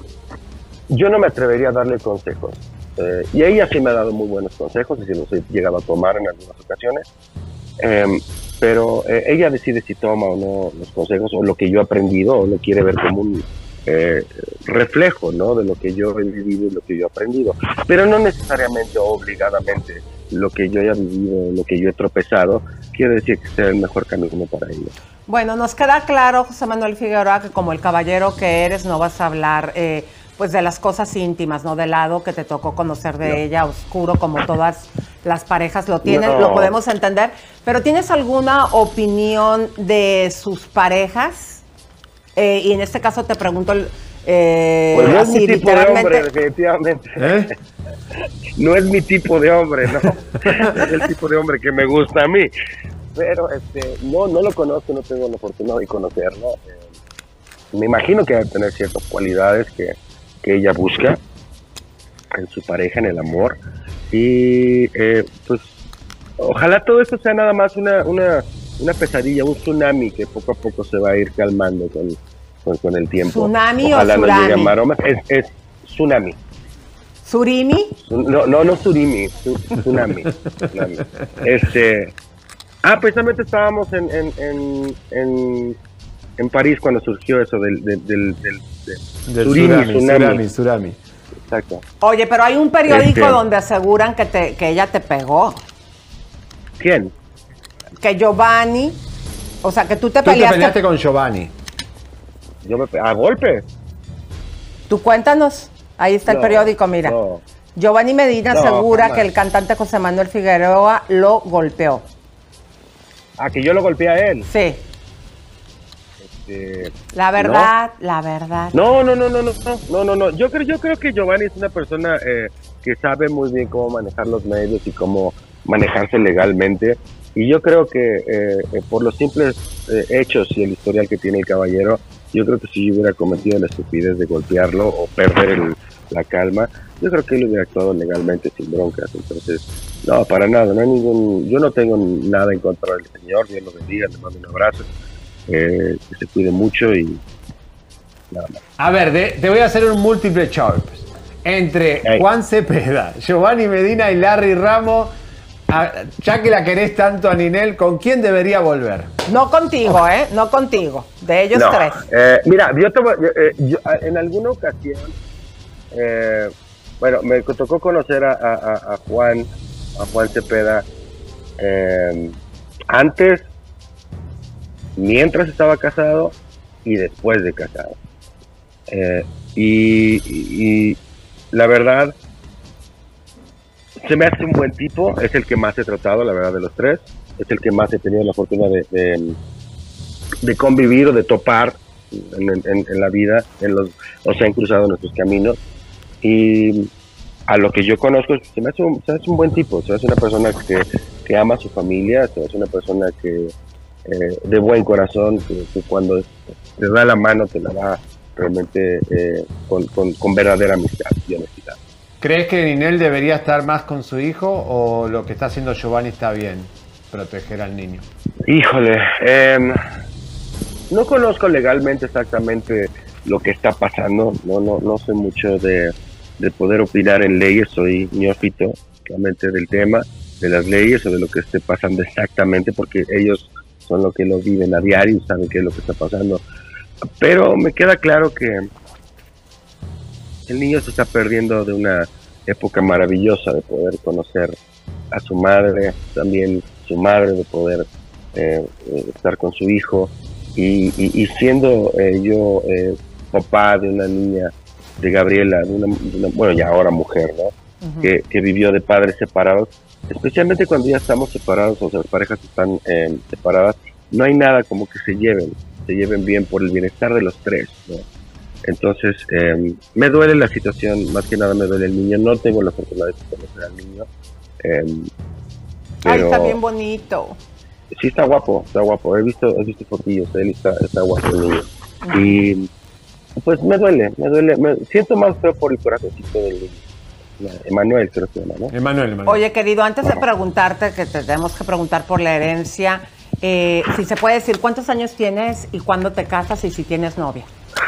yo no me atrevería a darle consejos. Eh, y ella sí me ha dado muy buenos consejos y sí los he llegado a tomar en algunas ocasiones. Eh, pero eh, ella decide si toma o no los consejos o lo que yo he aprendido o lo quiere ver como un eh, reflejo, ¿no?, de lo que yo he vivido y lo que yo he aprendido. Pero no necesariamente o obligadamente lo que yo haya vivido, lo que yo he tropezado, quiere decir que sea el mejor camino para ella. Bueno, nos queda claro, José Manuel Figueroa, que como el caballero que eres no vas a hablar eh, pues de las cosas íntimas, ¿no?, del lado que te tocó conocer de no. ella, oscuro, como todas las parejas lo tienen, no. lo podemos entender. Pero ¿tienes alguna opinión de sus parejas? Eh, y en este caso te pregunto, Eh, Pues no es así, mi tipo de literalmente. hombre, definitivamente. ¿Eh? No es mi tipo de hombre, ¿no? Es el tipo de hombre que me gusta a mí. Pero este, no, no lo conozco, no tengo la fortuna de conocerlo. Eh, me imagino que debe tener ciertas cualidades que, que ella busca en su pareja, en el amor. Y eh, pues ojalá todo esto sea nada más una, una, una pesadilla, un tsunami que poco a poco se va a ir calmando con, con, con el tiempo. ¿Tsunami ojalá o no tsunami? llegue a maromas. Es, es tsunami. ¿Surimi? No, no, no surimi, su- tsunami. tsunami. Este, ah, precisamente estábamos en, en, en, en, en París cuando surgió eso del, del, del, del, del Del surimi, tsunami, tsunami. tsunami, tsunami. Exacto. Oye, pero hay un periódico Este. donde aseguran que, te, que ella te pegó. ¿Quién? Que Giovanni, o sea, que tú te Tú te peleaste. peleaste con Giovanni. Yo me pe- a golpe. Tú cuéntanos. Ahí está el No, periódico, mira. no. Giovanni Medina No, asegura jamás. que el cantante José Manuel Figueroa lo golpeó. Ah, que yo lo golpeé a él. Sí. Este, La verdad, la verdad. No, no, no, no, no, no, no, no, no. Yo creo, yo creo que Giovanni es una persona eh, que sabe muy bien cómo manejar los medios y cómo manejarse legalmente. Y yo creo que eh, eh, por los simples eh, hechos y el historial que tiene el caballero, yo creo que si yo hubiera cometido la estupidez de golpearlo o perder el- la calma, yo creo que él hubiera actuado legalmente sin broncas. Entonces, no, para nada, no hay ningún, yo no tengo nada en contra del señor, Dios lo bendiga, le mando un abrazo, eh, que se cuide mucho y nada más. A ver, de- te voy a hacer un múltiple choice. Entre Ey. Juan Cepeda, Giovanni Medina y Larry Ramos, a- ya que la querés tanto a Ninel, ¿con quién debería volver? No contigo, ¿eh? No contigo. De ellos No, tres. eh, mira, yo, te voy- eh, yo, eh, en alguna ocasión, eh, bueno, me tocó conocer a, a- a- a Juan, a Juan Cepeda, eh, antes, mientras estaba casado y después de casado. Eh, y, y- y la verdad, se me hace un buen tipo, es el que más he tratado, la verdad, de los tres, es el que más he tenido la fortuna de, de, de convivir o de topar en, en- en la vida, en los, o se han cruzado nuestros caminos, y a lo que yo conozco, se me hace un, se me hace un buen tipo, se me hace una persona que, que ama a su familia, se me hace una persona que eh, de buen corazón, que, que cuando te da la mano te la da realmente eh, con, con, con verdadera amistad y honestidad. ¿Crees que Ninel debería estar más con su hijo o lo que está haciendo Giovanni está bien, proteger al niño? Híjole, em, no conozco legalmente exactamente lo que está pasando, no no no sé mucho de, de poder opinar en leyes, soy neófito realmente del tema, de las leyes o de lo que esté pasando exactamente, porque ellos son los que lo viven a diario y saben qué es lo que está pasando. Pero me queda claro que el niño se está perdiendo de una época maravillosa de poder conocer a su madre, también su madre, de poder eh, eh, estar con su hijo y, y- y siendo eh, yo eh, papá de una niña, de Gabriela, de una, de una- bueno, ya ahora mujer, ¿no? que, que vivió de padres separados, especialmente cuando ya estamos separados o sea, las parejas están eh, separadas, no hay nada como que se lleven, se lleven bien por el bienestar de los tres, ¿no? Entonces, eh, me duele la situación, más que nada me duele el niño, no tengo la fortuna de conocer al niño, eh, Ay, pero está bien bonito. sí está guapo, está guapo, he visto, he visto fotillos, él está, está guapo el niño, y pues me duele, me duele, me siento más feo por el corazoncito del niño, Emanuel creo que se llama, ¿no? Emanuel, Emanuel. Oye, querido, antes de preguntarte, que te tenemos que preguntar por la herencia, eh, si se puede decir cuántos años tienes y cuándo te casas y si tienes novia.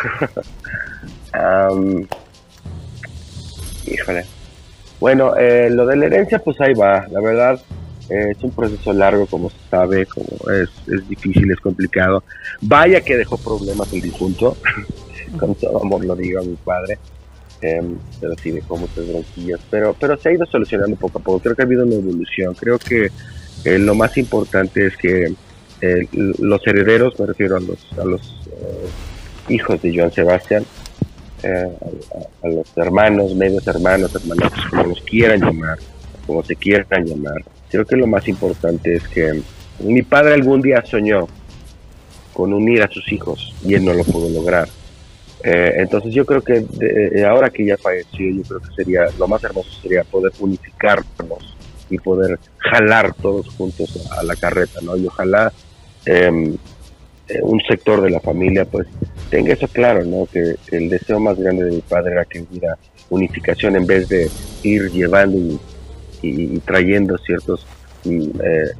Am, híjole. Bueno, eh, lo de la herencia, pues ahí va. La verdad, eh, es un proceso largo, como se sabe, como es, es difícil, es complicado. Vaya que dejó problemas el difunto, con todo amor lo digo a mi padre, em, pero sí dejó muchas bronquillas. Pero, pero se ha ido solucionando poco a poco. Creo que ha habido una evolución. Creo que eh, lo más importante es que eh, los herederos, me refiero a los, a los eh, hijos de Joan Sebastián, eh, a, a los hermanos, medios hermanos, hermanos, como los quieran llamar, como se quieran llamar. Creo que lo más importante es que mi padre algún día soñó con unir a sus hijos y él no lo pudo lograr. Eh, entonces yo creo que de, ahora que ya falleció, yo creo que sería, lo más hermoso sería poder unificarnos y poder jalar todos juntos a, a la carreta, ¿no? Y ojalá eh, eh, un sector de la familia pues tenga eso claro, ¿no? Que, que el deseo más grande de mi padre era que hubiera unificación en vez de ir llevando y, y, y trayendo ciertos eh,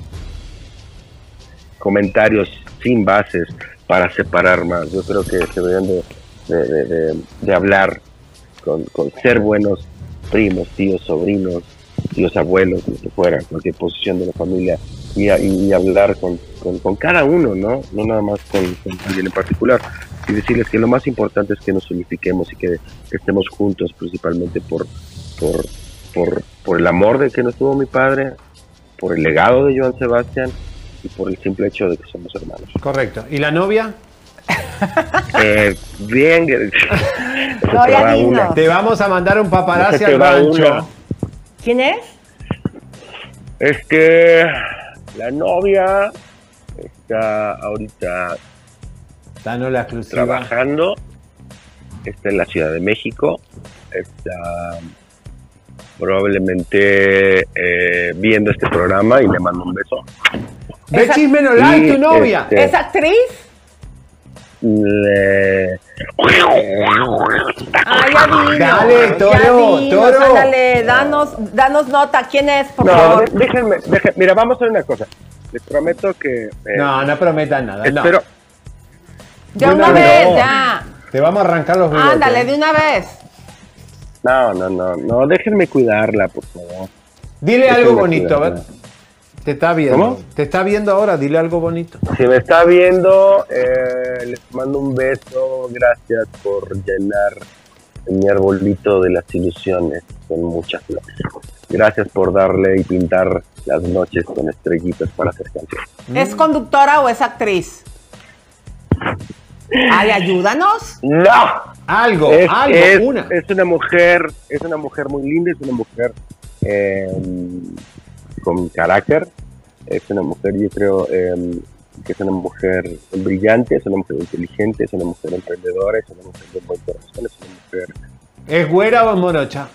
comentarios sin bases para separar más. Yo creo que se deberían de, de, de, de, de hablar con, con ser buenos primos, tíos, sobrinos, tíos, abuelos, lo que fuera, cualquier posición de la familia, y, y, y hablar con, con, con cada uno, ¿no? No nada más con, con alguien en particular, y decirles que lo más importante es que nos unifiquemos y que, que estemos juntos, principalmente por, por, por, por el amor de que nos tuvo mi padre, por el legado de Joan Sebastián y por el simple hecho de que somos hermanos. Correcto. ¿Y la novia? Eh, bien. No, ya dinos. Te vamos a mandar un paparazzi Ese te al va rancho. una. ¿Quién es? Es que la novia está ahorita Danos la exclusiva. trabajando, está en la Ciudad de México, está probablemente eh, viendo este programa y le mando un beso. Ve Chisme No Like, Y, tu novia. este, ¿Es actriz? Le... Ah, ya dinos. Dale, Toro, ya dinos, Toro. ándale, danos, danos nota. ¿Quién es, por No, favor? de- déjenme, déjenme, mira, vamos a hacer una cosa. Les prometo que... eh, No, no prometas nada. no. espero... De No, una no, vez, no. ya. Te vamos a arrancar los bigotes. Ándale, de una vez. No, no, no, no, déjenme cuidarla, por favor. Dile Déjenme algo bonito, a ver. cuidarla. Te está viendo. ¿Cómo? Te está viendo ahora, dile algo bonito. Si me está viendo, eh, les mando un beso. Gracias por llenar mi arbolito de las ilusiones con muchas flores. Gracias por darle y pintar las noches con estrellitas para hacer canciones. ¿Es conductora o es actriz? Ay, ayúdanos. ¡No! Algo, es, algo, es- una. es una mujer, es una mujer muy linda, es una mujer eh, con carácter, es una mujer, yo creo, eh, que es una mujer brillante, es una mujer inteligente, es una mujer emprendedora, es una mujer de buen corazón, es una mujer... ¿Es güera o es morocha?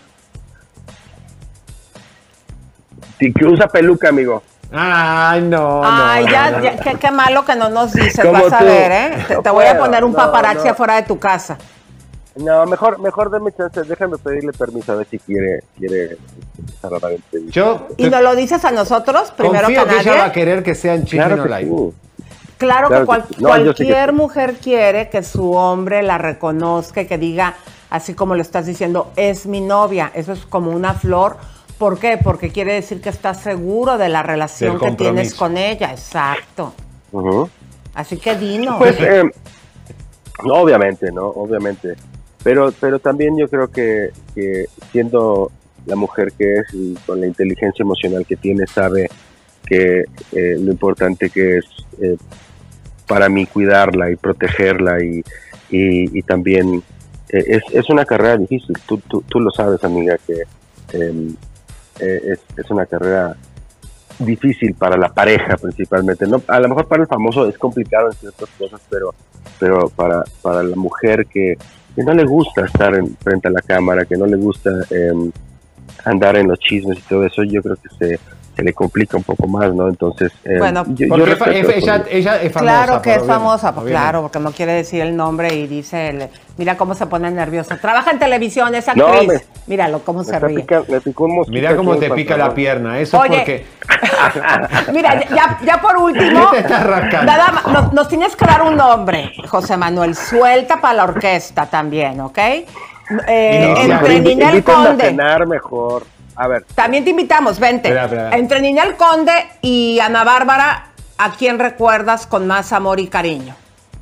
Sí, que usa peluca, amigo. Ay, no, Ay, no, ya, no, ya, no. qué, qué malo que no nos dices, Como vas a tú. ver, ¿eh? Te, No te voy a puedo, poner un no, paparazzi no. afuera de tu casa. No, mejor, mejor dame chance, déjame pedirle permiso a ver si quiere, quiere cerrar la entrevista. Yo ¿Y nos lo dices a nosotros primero confío que que ella va a nadie? querer que sea en Chisme Claro No que Like. sí. Claro, Claro que cual- que sí. No, yo sé que cualquier sí. mujer quiere que su hombre la reconozca y que diga, así como lo estás diciendo, es mi novia. Eso es como una flor. ¿Por qué? Porque quiere decir que estás seguro de la relación Del que tienes compromiso. con ella. Exacto. Ujú. Así que dinos. Pues, eh, no, obviamente, ¿no? Obviamente. Pero, pero también yo creo que, que siendo la mujer que es y con la inteligencia emocional que tiene, sabe que eh, lo importante que es eh, para mí cuidarla y protegerla y, y, y también eh, es, es una carrera difícil. Tú, tú, tú lo sabes, amiga, que eh, eh, es, es una carrera difícil para la pareja principalmente, no, a lo mejor para el famoso es complicado en ciertas cosas, pero pero para, para la mujer que, que no le gusta estar en, frente a la cámara, que no le gusta eh, andar en los chismes y todo eso, yo creo que se, se le complica un poco más, ¿no? Entonces, eh, Bueno, yo, yo Porque fa- respeto ella, eso. ella es famosa. Claro que por es obvio- famosa, pues obviamente. claro, porque no quiere decir el nombre y dice, el- mira cómo se pone nerviosa. Trabaja en televisión, es No, actriz. me- Míralo, cómo Me, se está ríe. pica- me picó un mosquito Mira cómo aquí te en el pica la pantalón. pierna. Eso Oye. es porque. Mira, ya, ya por último, ¿Qué te estás rascando? nada más, nos, nos tienes que dar un nombre, José Manuel. Suelta para la orquesta también, ¿ok? Eh, Inicial. entre Invi- Ninel invítenme a Conde. cenar mejor. A ver, También te invitamos, vente. Espera, espera. Entre Ninel Conde y Ana Bárbara, ¿a quién recuerdas con más amor y cariño?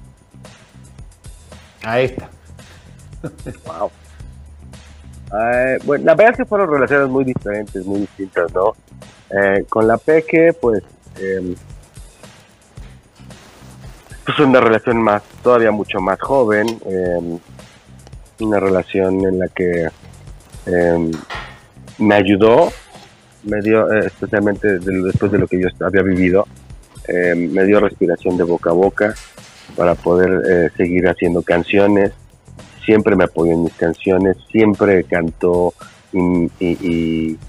Ahí está. wow. Eh, bueno, la verdad es que fueron relaciones muy diferentes, muy distintas, ¿no? Eh, con la Peque, pues, eh, pues una relación más, todavía mucho más joven, eh, una relación en la que eh, me ayudó, me dio, eh, especialmente de- después de lo que yo había vivido, eh, me dio respiración de boca a boca para poder eh, seguir haciendo canciones siempre me apoyó en mis canciones, siempre cantó y, y, y,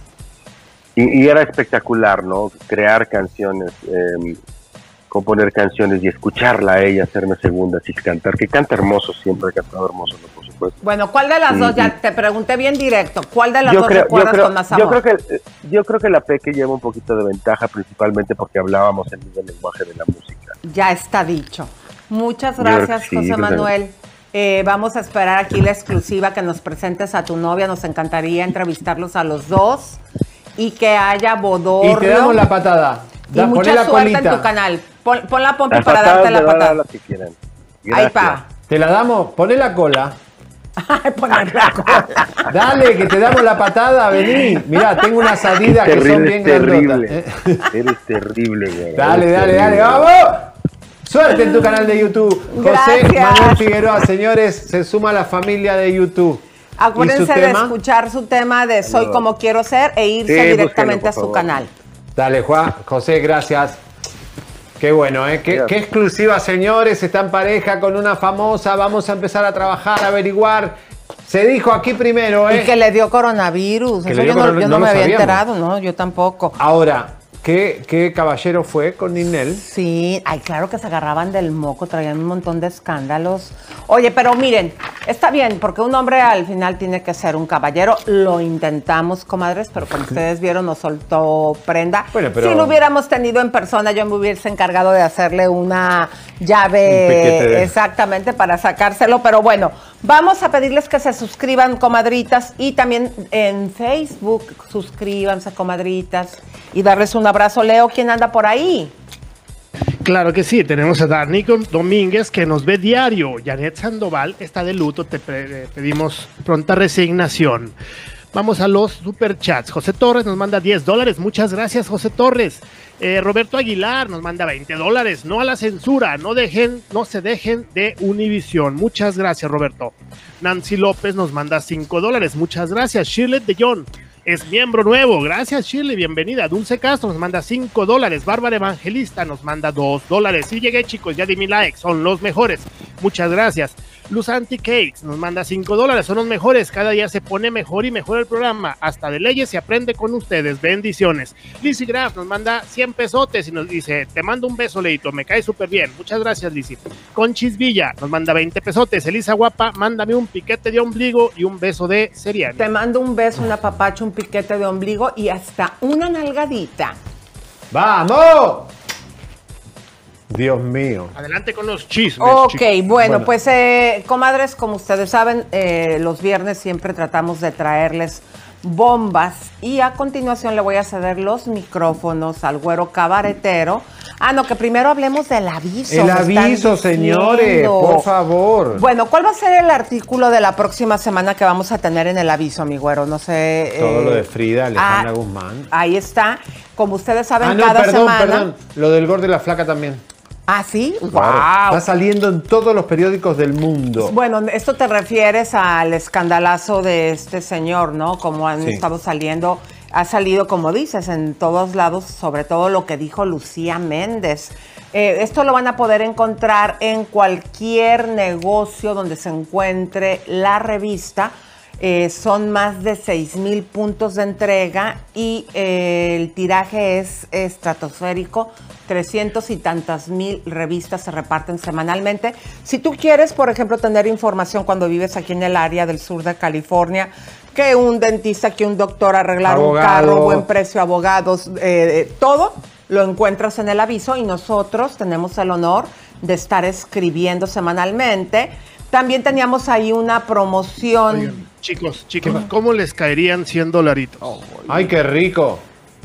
y, y era espectacular, ¿no? Crear canciones, eh, componer canciones y escucharla a ella, hacerme segundas y cantar, que canta hermoso, siempre ha cantado hermoso, ¿no? Por supuesto. Bueno, ¿cuál de las Y- dos? Ya y- te pregunté bien directo. ¿Cuál de las yo dos creo, yo recuerdas creo, con más yo amor? creo que yo creo que la Peque lleva un poquito de ventaja, principalmente porque hablábamos el mismo lenguaje de la música. Ya está dicho. Muchas Yo creo que gracias, sí, José yo creo que- Manuel. Eh, vamos a esperar aquí la exclusiva que nos presentes a tu novia. Nos encantaría entrevistarlos a los dos y que haya bodorrio. Y te damos la patada. Y Da, poné mucha la suerte colita. en tu canal. Pon, pon la pompi Las para patadas darte la me van a dar patada. las que quieran. Ahí Gracias. pa. Te la damos, poné la cola. Poner la cola. Dale, que te damos la patada, vení. Mirá, tengo unas adidas que son Terrible, bien terrible. grandotas. Eres terrible, güey. Dale, Eres dale, dale, terrible. vamos. Suerte en tu canal de YouTube. José Gracias. Manuel Figueroa, señores, se suma a la familia de YouTube. ¿Y Acuérdense su de tema? escuchar su tema de Soy No. como quiero ser e irse Sí, directamente búsquenlo, a por su favor. canal. Dale, Juan. José, gracias. Qué bueno, ¿eh? Qué, qué exclusiva, señores. Está en pareja con una famosa. Vamos a empezar a trabajar, a averiguar. Se dijo aquí primero, ¿eh? Y que le dio coronavirus. Que Eso le dio yo no, corona- yo no no lo me había sabíamos. enterado, ¿no? Yo tampoco. Ahora, ¿qué, qué caballero fue con Ninel? Sí, ay, claro que se agarraban del moco, traían un montón de escándalos. Oye, pero miren, está bien, porque un hombre al final tiene que ser un caballero. Lo intentamos, comadres, pero como ustedes vieron, nos soltó prenda. Bueno, pero- Si lo hubiéramos tenido en persona, yo me hubiese encargado de hacerle una Un llave piquete de- exactamente para sacárselo. Pero bueno, vamos a pedirles que se suscriban, comadritas, y también en Facebook, suscríbanse, comadritas, y darles un abrazo. Leo, ¿quién anda por ahí? Claro que sí, tenemos a Danico Domínguez que nos ve diario. Janet Sandoval está de luto, te pe- eh, pedimos pronta resignación. Vamos a los superchats. José Torres nos manda diez dólares. Muchas gracias, José Torres. Eh, Roberto Aguilar nos manda veinte dólares. No a la censura, no dejen, no se dejen de Univisión. Muchas gracias, Roberto. Nancy López nos manda cinco dólares. Muchas gracias. Shirley de John es miembro nuevo. Gracias, Shirley. Bienvenida. Dulce Castro nos manda cinco dólares. Bárbara Evangelista nos manda dos dólares. Sí llegué, chicos. Ya di mi like. Son los mejores. Muchas gracias. Luz Anti-Cakes nos manda cinco dólares. Son los mejores. Cada día se pone mejor y mejor el programa. Hasta de leyes se aprende con ustedes. Bendiciones. Lizzy Graf nos manda cien pesotes y nos dice: te mando un beso, Leito. Me cae súper bien. Muchas gracias, Lizzy. Conchis Villa nos manda veinte pesotes. Elisa Guapa, mándame un piquete de ombligo y un beso de cereal. Te mando un beso, un apapacho, un piquete de ombligo y hasta una nalgadita. ¡Vamos! Dios mío. Adelante con los chismes. Ok, chicos. bueno, pues eh, comadres, como ustedes saben, eh, los viernes siempre tratamos de traerles bombas y a continuación le voy a ceder los micrófonos al güero cabaretero. Ah, no, que primero hablemos del aviso. El me están aviso, señores, diciendo. por favor. Bueno, ¿cuál va a ser el artículo de la próxima semana que vamos a tener en el aviso, mi güero? No sé. Todo eh, lo de Frida, Alejandra ah, Guzmán. Ahí está. Como ustedes saben, Ah, no, cada perdón, semana. perdón. Lo del gordo y la flaca también. Ah, sí. Claro. Wow. Está saliendo en todos los periódicos del mundo. Bueno, esto te refieres al escandalazo de este señor, ¿no? Como han Sí. estado saliendo, ha salido, como dices, en todos lados, sobre todo lo que dijo Lucía Méndez. Eh, esto lo van a poder encontrar en cualquier negocio donde se encuentre la revista. Eh, son más de seis mil puntos de entrega y eh, el tiraje es estratosférico. trescientos y tantas mil revistas se reparten semanalmente. Si tú quieres, por ejemplo, tener información cuando vives aquí en el área del sur de California, que un dentista, que un doctor, arreglar Abogado. un carro, buen precio, abogados, eh, todo lo encuentras en el aviso y nosotros tenemos el honor de estar escribiendo semanalmente. También teníamos ahí una promoción. Oigan, chicos, chicos, ¿cómo les caerían cien dolaritos? ¡Ay, qué rico!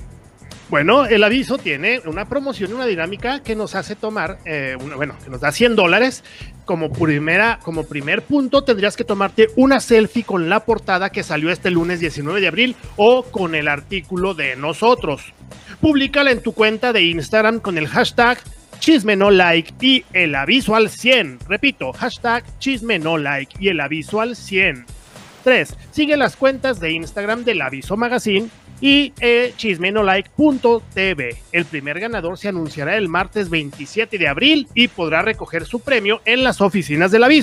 Bueno, el aviso tiene una promoción y una dinámica que nos hace tomar, eh, una- bueno, que nos da cien dólares. Como primera, como primer punto, tendrías que tomarte una selfie con la portada que salió este lunes diecinueve de abril o con el artículo de nosotros. Públicala en tu cuenta de Instagram con el hashtag chisme no like y el aviso al cien. Repito, hashtag chisme no like y el aviso al cien. tres. Sigue las cuentas de Instagram del Aviso Magazine y eh, chismenolike punto t v. El primer ganador se anunciará el martes veintisiete de abril y podrá recoger su premio en las oficinas del aviso.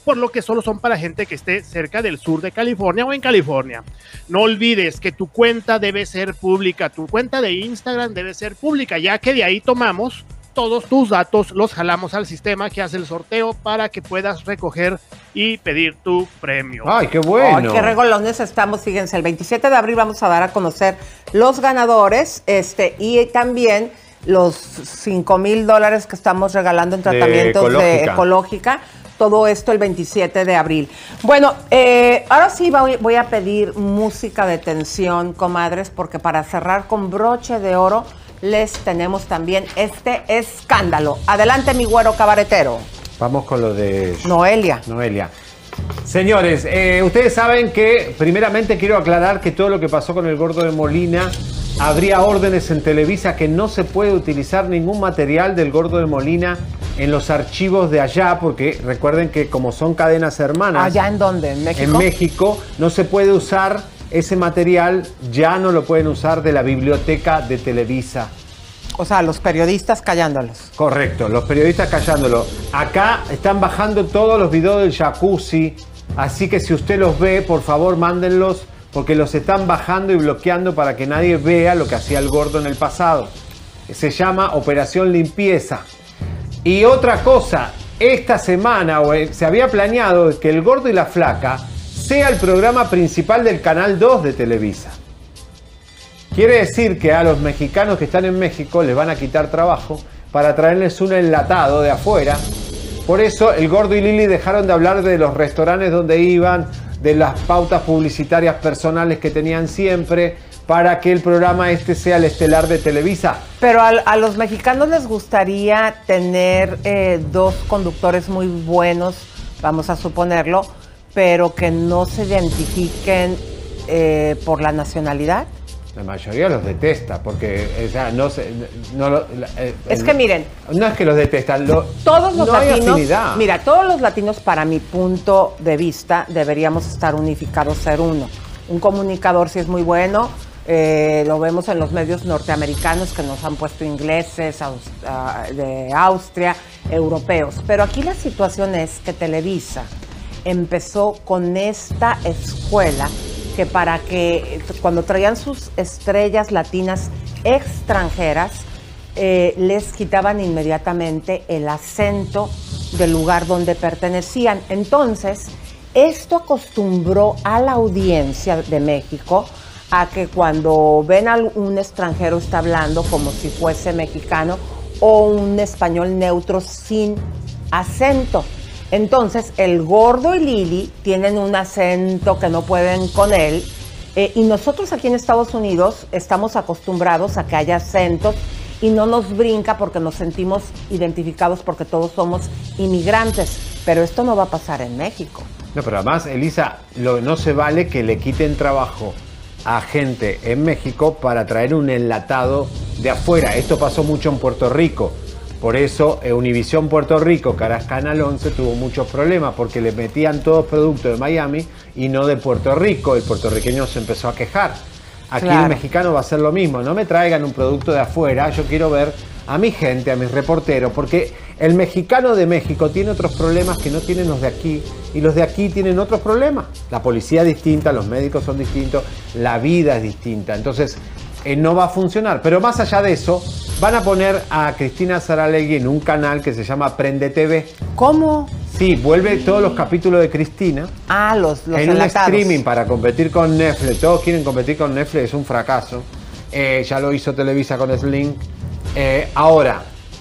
por lo que solo son para gente que esté cerca del sur de California o en California. No olvides que tu cuenta debe ser pública, tu cuenta de Instagram debe ser pública, ya que de ahí tomamos todos tus datos, los jalamos al sistema que hace el sorteo para que puedas recoger y pedir tu premio. ¡Ay, qué bueno! ¡Ay, qué regolones estamos! Fíjense, el veintisiete de abril vamos a dar a conocer los ganadores este y también los cinco mil dólares que estamos regalando en tratamientos de ecológica. de ecológica. Todo esto el veintisiete de abril. Bueno, eh, ahora sí voy, voy a pedir música de tensión, comadres, porque para cerrar con broche de oro les tenemos también este escándalo. Adelante, mi güero cabaretero. Vamos con lo de Noelia. Noelia. Señores, eh, ustedes saben que primeramente quiero aclarar que todo lo que pasó con el Gordo de Molina, habría órdenes en Televisa que no se puede utilizar ningún material del Gordo de Molina en los archivos de allá, porque recuerden que como son cadenas hermanas. ¿Allá en dónde? ¿En México? En México no se puede usar ese material, ya no lo pueden usar de la biblioteca de Televisa. O sea, los periodistas callándolos. Correcto, los periodistas callándolos. Acá están bajando todos los videos del jacuzzi, así que si usted los ve, por favor, mándenlos, porque los están bajando y bloqueando para que nadie vea lo que hacía el Gordo en el pasado. Se llama Operación Limpieza. Y otra cosa, esta semana o se había planeado que El Gordo y la Flaca sea el programa principal del Canal dos de Televisa. Quiere decir que a los mexicanos que están en México les van a quitar trabajo para traerles un enlatado de afuera. Por eso el Gordo y Lili dejaron de hablar de los restaurantes donde iban, de las pautas publicitarias personales que tenían siempre, para que el programa este sea el estelar de Televisa. Pero a, a los mexicanos les gustaría tener eh, dos conductores muy buenos, vamos a suponerlo, pero que no se identifiquen eh, por la nacionalidad. La mayoría los detesta, porque o sea, no se, no lo, eh, es que miren, no es que los detestan, lo, todos los no hay latinos, afinidad. Mira, todos los latinos, para mi punto de vista, deberíamos estar unificados, ser uno. Un comunicador sí es muy bueno, eh, lo vemos en los medios norteamericanos que nos han puesto ingleses, aus, uh, de Austria, europeos. Pero aquí la situación es que Televisa empezó con esta escuela que para que cuando traían sus estrellas latinas extranjeras, eh, les quitaban inmediatamente el acento del lugar donde pertenecían. Entonces, esto acostumbró a la audiencia de México a que cuando ven a un extranjero está hablando como si fuese mexicano o un español neutro sin acento. Entonces, el Gordo y Lili tienen un acento que no pueden con él, eh, y nosotros aquí en Estados Unidos estamos acostumbrados a que haya acentos y no nos brinca porque nos sentimos identificados porque todos somos inmigrantes, pero esto no va a pasar en México. No, pero además, Elisa, lo, no se vale que le quiten trabajo a gente en México para traer un enlatado de afuera. Esto pasó mucho en Puerto Rico. Por eso eh, Univisión Puerto Rico, que ahora es Canal once, tuvo muchos problemas porque le metían todos productos de Miami y no de Puerto Rico. El puertorriqueño se empezó a quejar. Aquí claro. El mexicano va a hacer lo mismo. No me traigan un producto de afuera, yo quiero ver a mi gente, a mis reporteros, porque el mexicano de México tiene otros problemas que no tienen los de aquí, y los de aquí tienen otros problemas. La policía es distinta, los médicos son distintos, la vida es distinta. Entonces, eh, no va a funcionar. Pero más allá de eso, van a poner a Cristina Saralegui en un canal que se llama Prende T V. ¿Cómo? Sí, vuelve todos los capítulos de Cristina. Ah, los, los en enlatados. Un streaming para competir con Netflix. Todos quieren competir con Netflix, es un fracaso. Eh, ya lo hizo Televisa con Sling. Eh, ahora,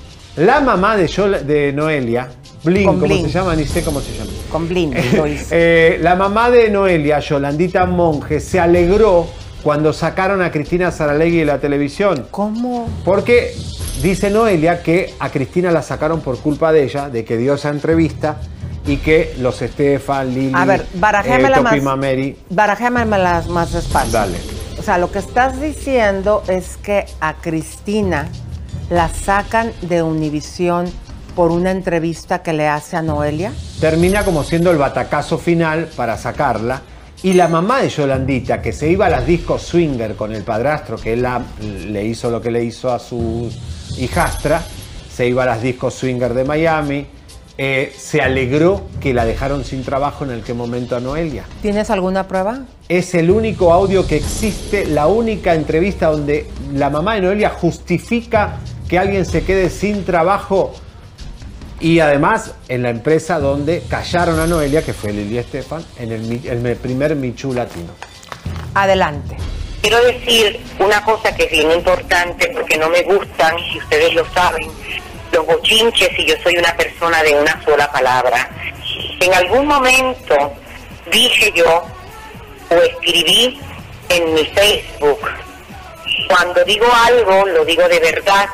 la mamá de, Yol de Noelia, Blin, ¿cómo Blin. se llama? Ni sé cómo se llama. Con Blin, lo hizo. eh, la mamá de Noelia, Yolandita Monge, se alegró cuando sacaron a Cristina Saralegui de la televisión. ¿Cómo? Porque dice Noelia que a Cristina la sacaron por culpa de ella, de que dio esa entrevista y que los Estefan, Lili, a ver, barajémela eh, Topi más, Mameri. Barajémela más despacio. Dale. O sea, lo que estás diciendo es que a Cristina la sacan de Univisión por una entrevista que le hace a Noelia. Termina como siendo el batacazo final para sacarla. Y la mamá de Yolandita, que se iba a las discos swinger con el padrastro, que él la, le hizo lo que le hizo a su hijastra, se iba a las discos swinger de Miami, eh, se alegró que la dejaron sin trabajo en aquel momento a Noelia. ¿Tienes alguna prueba? Es el único audio que existe, la única entrevista donde la mamá de Noelia justifica que alguien se quede sin trabajo. Y además en la empresa donde callaron a Noelia, que fue Lili Estefan, en el, en el primer Michu Latino. Adelante. Quiero decir una cosa que es bien importante porque no me gustan, y ustedes lo saben, los bochinches y yo soy una persona de una sola palabra. En algún momento dije yo o escribí en mi Facebook, cuando digo algo lo digo de verdad.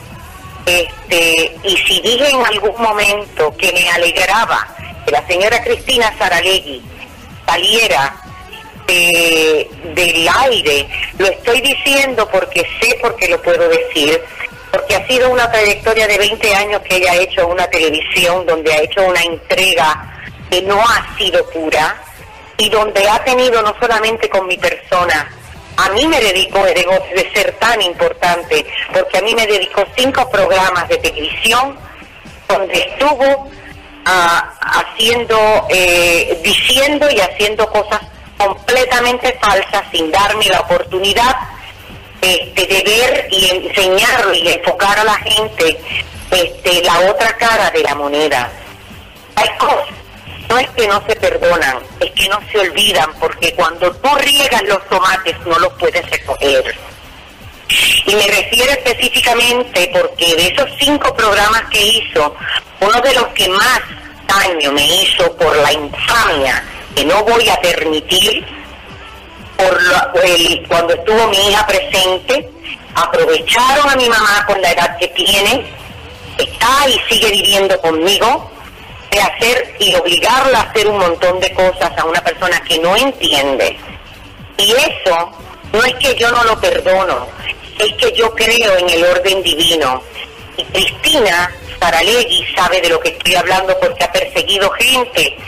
Este, y si dije en algún momento que me alegraba que la señora Cristina Saralegui saliera eh, del aire, lo estoy diciendo porque sé por qué lo puedo decir, porque ha sido una trayectoria de veinte años que ella ha hecho una televisión donde ha hecho una entrega que no ha sido pura y donde ha tenido no solamente con mi persona. A mí me dedicó, de, de ser tan importante, porque a mí me dedicó cinco programas de televisión donde estuvo uh, haciendo, eh, diciendo y haciendo cosas completamente falsas sin darme la oportunidad este, de ver y enseñar y enfocar a la gente este, la otra cara de la moneda. Hay cosas. No es que no se perdonan, es que no se olvidan, porque cuando tú riegas los tomates no los puedes recoger. Y me refiero específicamente porque de esos cinco programas que hizo, uno de los que más daño me hizo por la infamia que no voy a permitir, por lo, el, cuando estuvo mi hija presente, aprovecharon a mi mamá con la edad que tiene, está y sigue viviendo conmigo, de hacer y obligarla a hacer un montón de cosas a una persona que no entiende. Y eso no es que yo no lo perdono, es que yo creo en el orden divino. Y Cristina Saralegui sabe de lo que estoy hablando porque ha perseguido gente,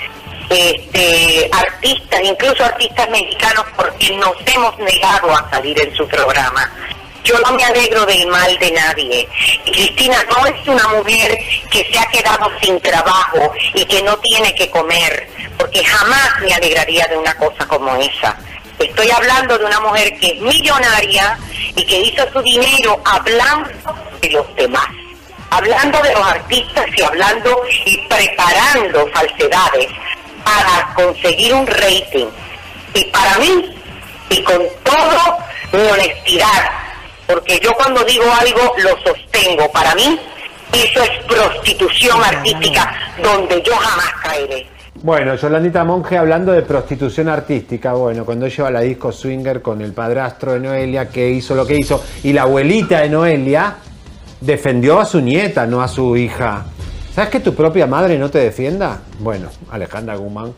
este, artistas, incluso artistas mexicanos, porque nos hemos negado a salir en su programa. Yo no me alegro del mal de nadie. Y Cristina no es una mujer que se ha quedado sin trabajo y que no tiene que comer, porque jamás me alegraría de una cosa como esa. Estoy hablando de una mujer que es millonaria y que hizo su dinero hablando de los demás, hablando de los artistas y hablando y preparando falsedades para conseguir un rating. Y para mí, y con todo mi honestidad, porque yo cuando digo algo lo sostengo, para mí eso es prostitución artística donde yo jamás caeré. Bueno, Yolandita Monge hablando de prostitución artística, bueno, cuando ella va a la disco swinger con el padrastro de Noelia, que hizo lo que hizo, y la abuelita de Noelia defendió a su nieta, no a su hija. ¿Sabes que tu propia madre no te defienda? Bueno, Alejandra Guzmán.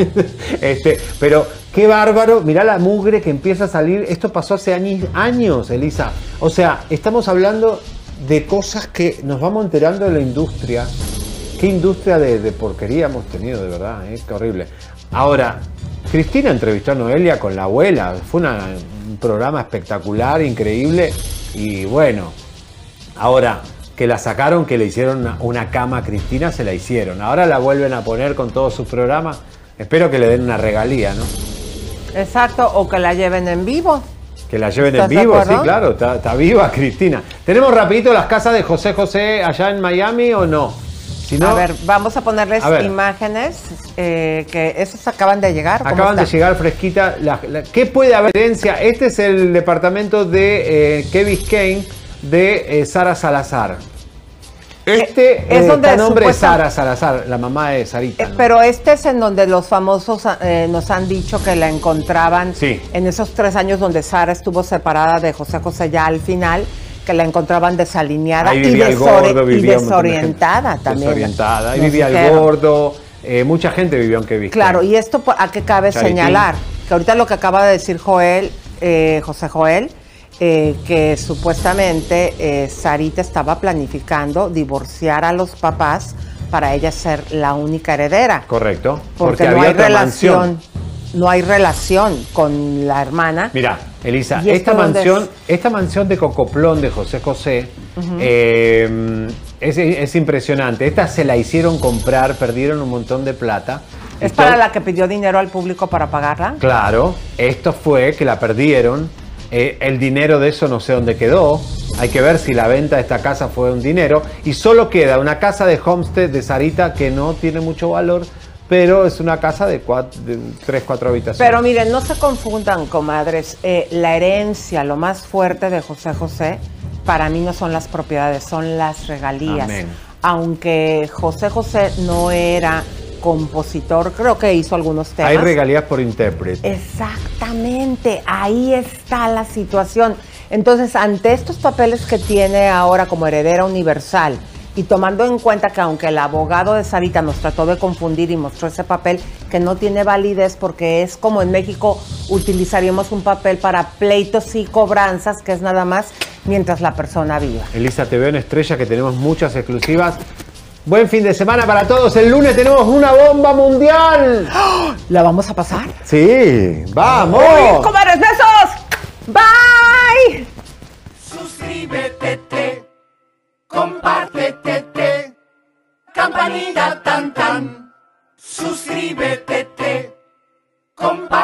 este, pero qué bárbaro, mirá la mugre que empieza a salir. Esto pasó hace años, años, Elisa. O sea, estamos hablando de cosas que nos vamos enterando de la industria. Qué industria de, de porquería hemos tenido, de verdad, ¿eh? Qué horrible. Ahora, Cristina entrevistó a Noelia con la abuela. Fue una, un programa espectacular, increíble. Y bueno, ahora... que la sacaron, que le hicieron una, una cama a Cristina, se la hicieron. Ahora la vuelven a poner con todos sus programas. Espero que le den una regalía, ¿no? Exacto, o que la lleven en vivo. Que la lleven en vivo, sí, claro, está, está viva Cristina. ¿Tenemos rapidito las casas de José José allá en Miami o no? Si no, a ver, vamos a ponerles a ver. imágenes, eh, que esos acaban de llegar. Acaban de llegar fresquita. La, la, ¿Qué puede haber herencia? Este es el departamento de eh, Kevin Kane, de eh, Sara Salazar. Este es eh, donde el nombre es supuesta... Sara Salazar, la mamá de Sarita, ¿no? Pero este es en donde los famosos eh, nos han dicho que la encontraban sí. en esos tres años donde Sara estuvo separada de José José ya al final, que la encontraban desalineada y, desori gordo, y desorientada también. Desorientada, ahí vivía el gordo, eh, mucha gente vivió en Kevin. Claro, y esto a qué cabe Charitín. señalar, que ahorita lo que acaba de decir Joel, eh, José Joel, Eh, que supuestamente eh, Sarita estaba planificando divorciar a los papás para ella ser la única heredera. Correcto. Porque, porque no hay relación, mansión. no hay relación con la hermana. Mira, Elisa, esta mansión, es? esta mansión de Cocoplón de José José uh-huh. eh, es, es impresionante. Esta se la hicieron comprar, perdieron un montón de plata. ¿Es Esto- para la que pidió dinero al público para pagarla? Claro, esto fue que la perdieron. Eh, el dinero de eso no sé dónde quedó. Hay que ver si la venta de esta casa fue un dinero. Y solo queda una casa de Homestead de Sarita que no tiene mucho valor, pero es una casa de, cuatro, de tres, cuatro habitaciones. Pero miren, no se confundan, comadres. Eh, la herencia, lo más fuerte de José José, para mí no son las propiedades, son las regalías. Amén. Aunque José José no era compositor, creo que hizo algunos temas. Hay regalías por intérprete. Exactamente, ahí está la situación. Entonces, ante estos papeles que tiene ahora como heredera universal, y tomando en cuenta que aunque el abogado de Sarita nos trató de confundir y mostró ese papel que no tiene validez porque es como en México utilizaríamos un papel para pleitos y cobranzas, que es nada más mientras la persona viva. Elisa, te veo en Estrella, que tenemos muchas exclusivas. Buen fin de semana para todos. El lunes tenemos una bomba mundial. ¿La vamos a pasar? Sí, vamos. ¡Uy, comadres, besos! ¡Bye! Suscríbete, te, compártete, te, campanita tan tan. Suscríbete, te, compártete.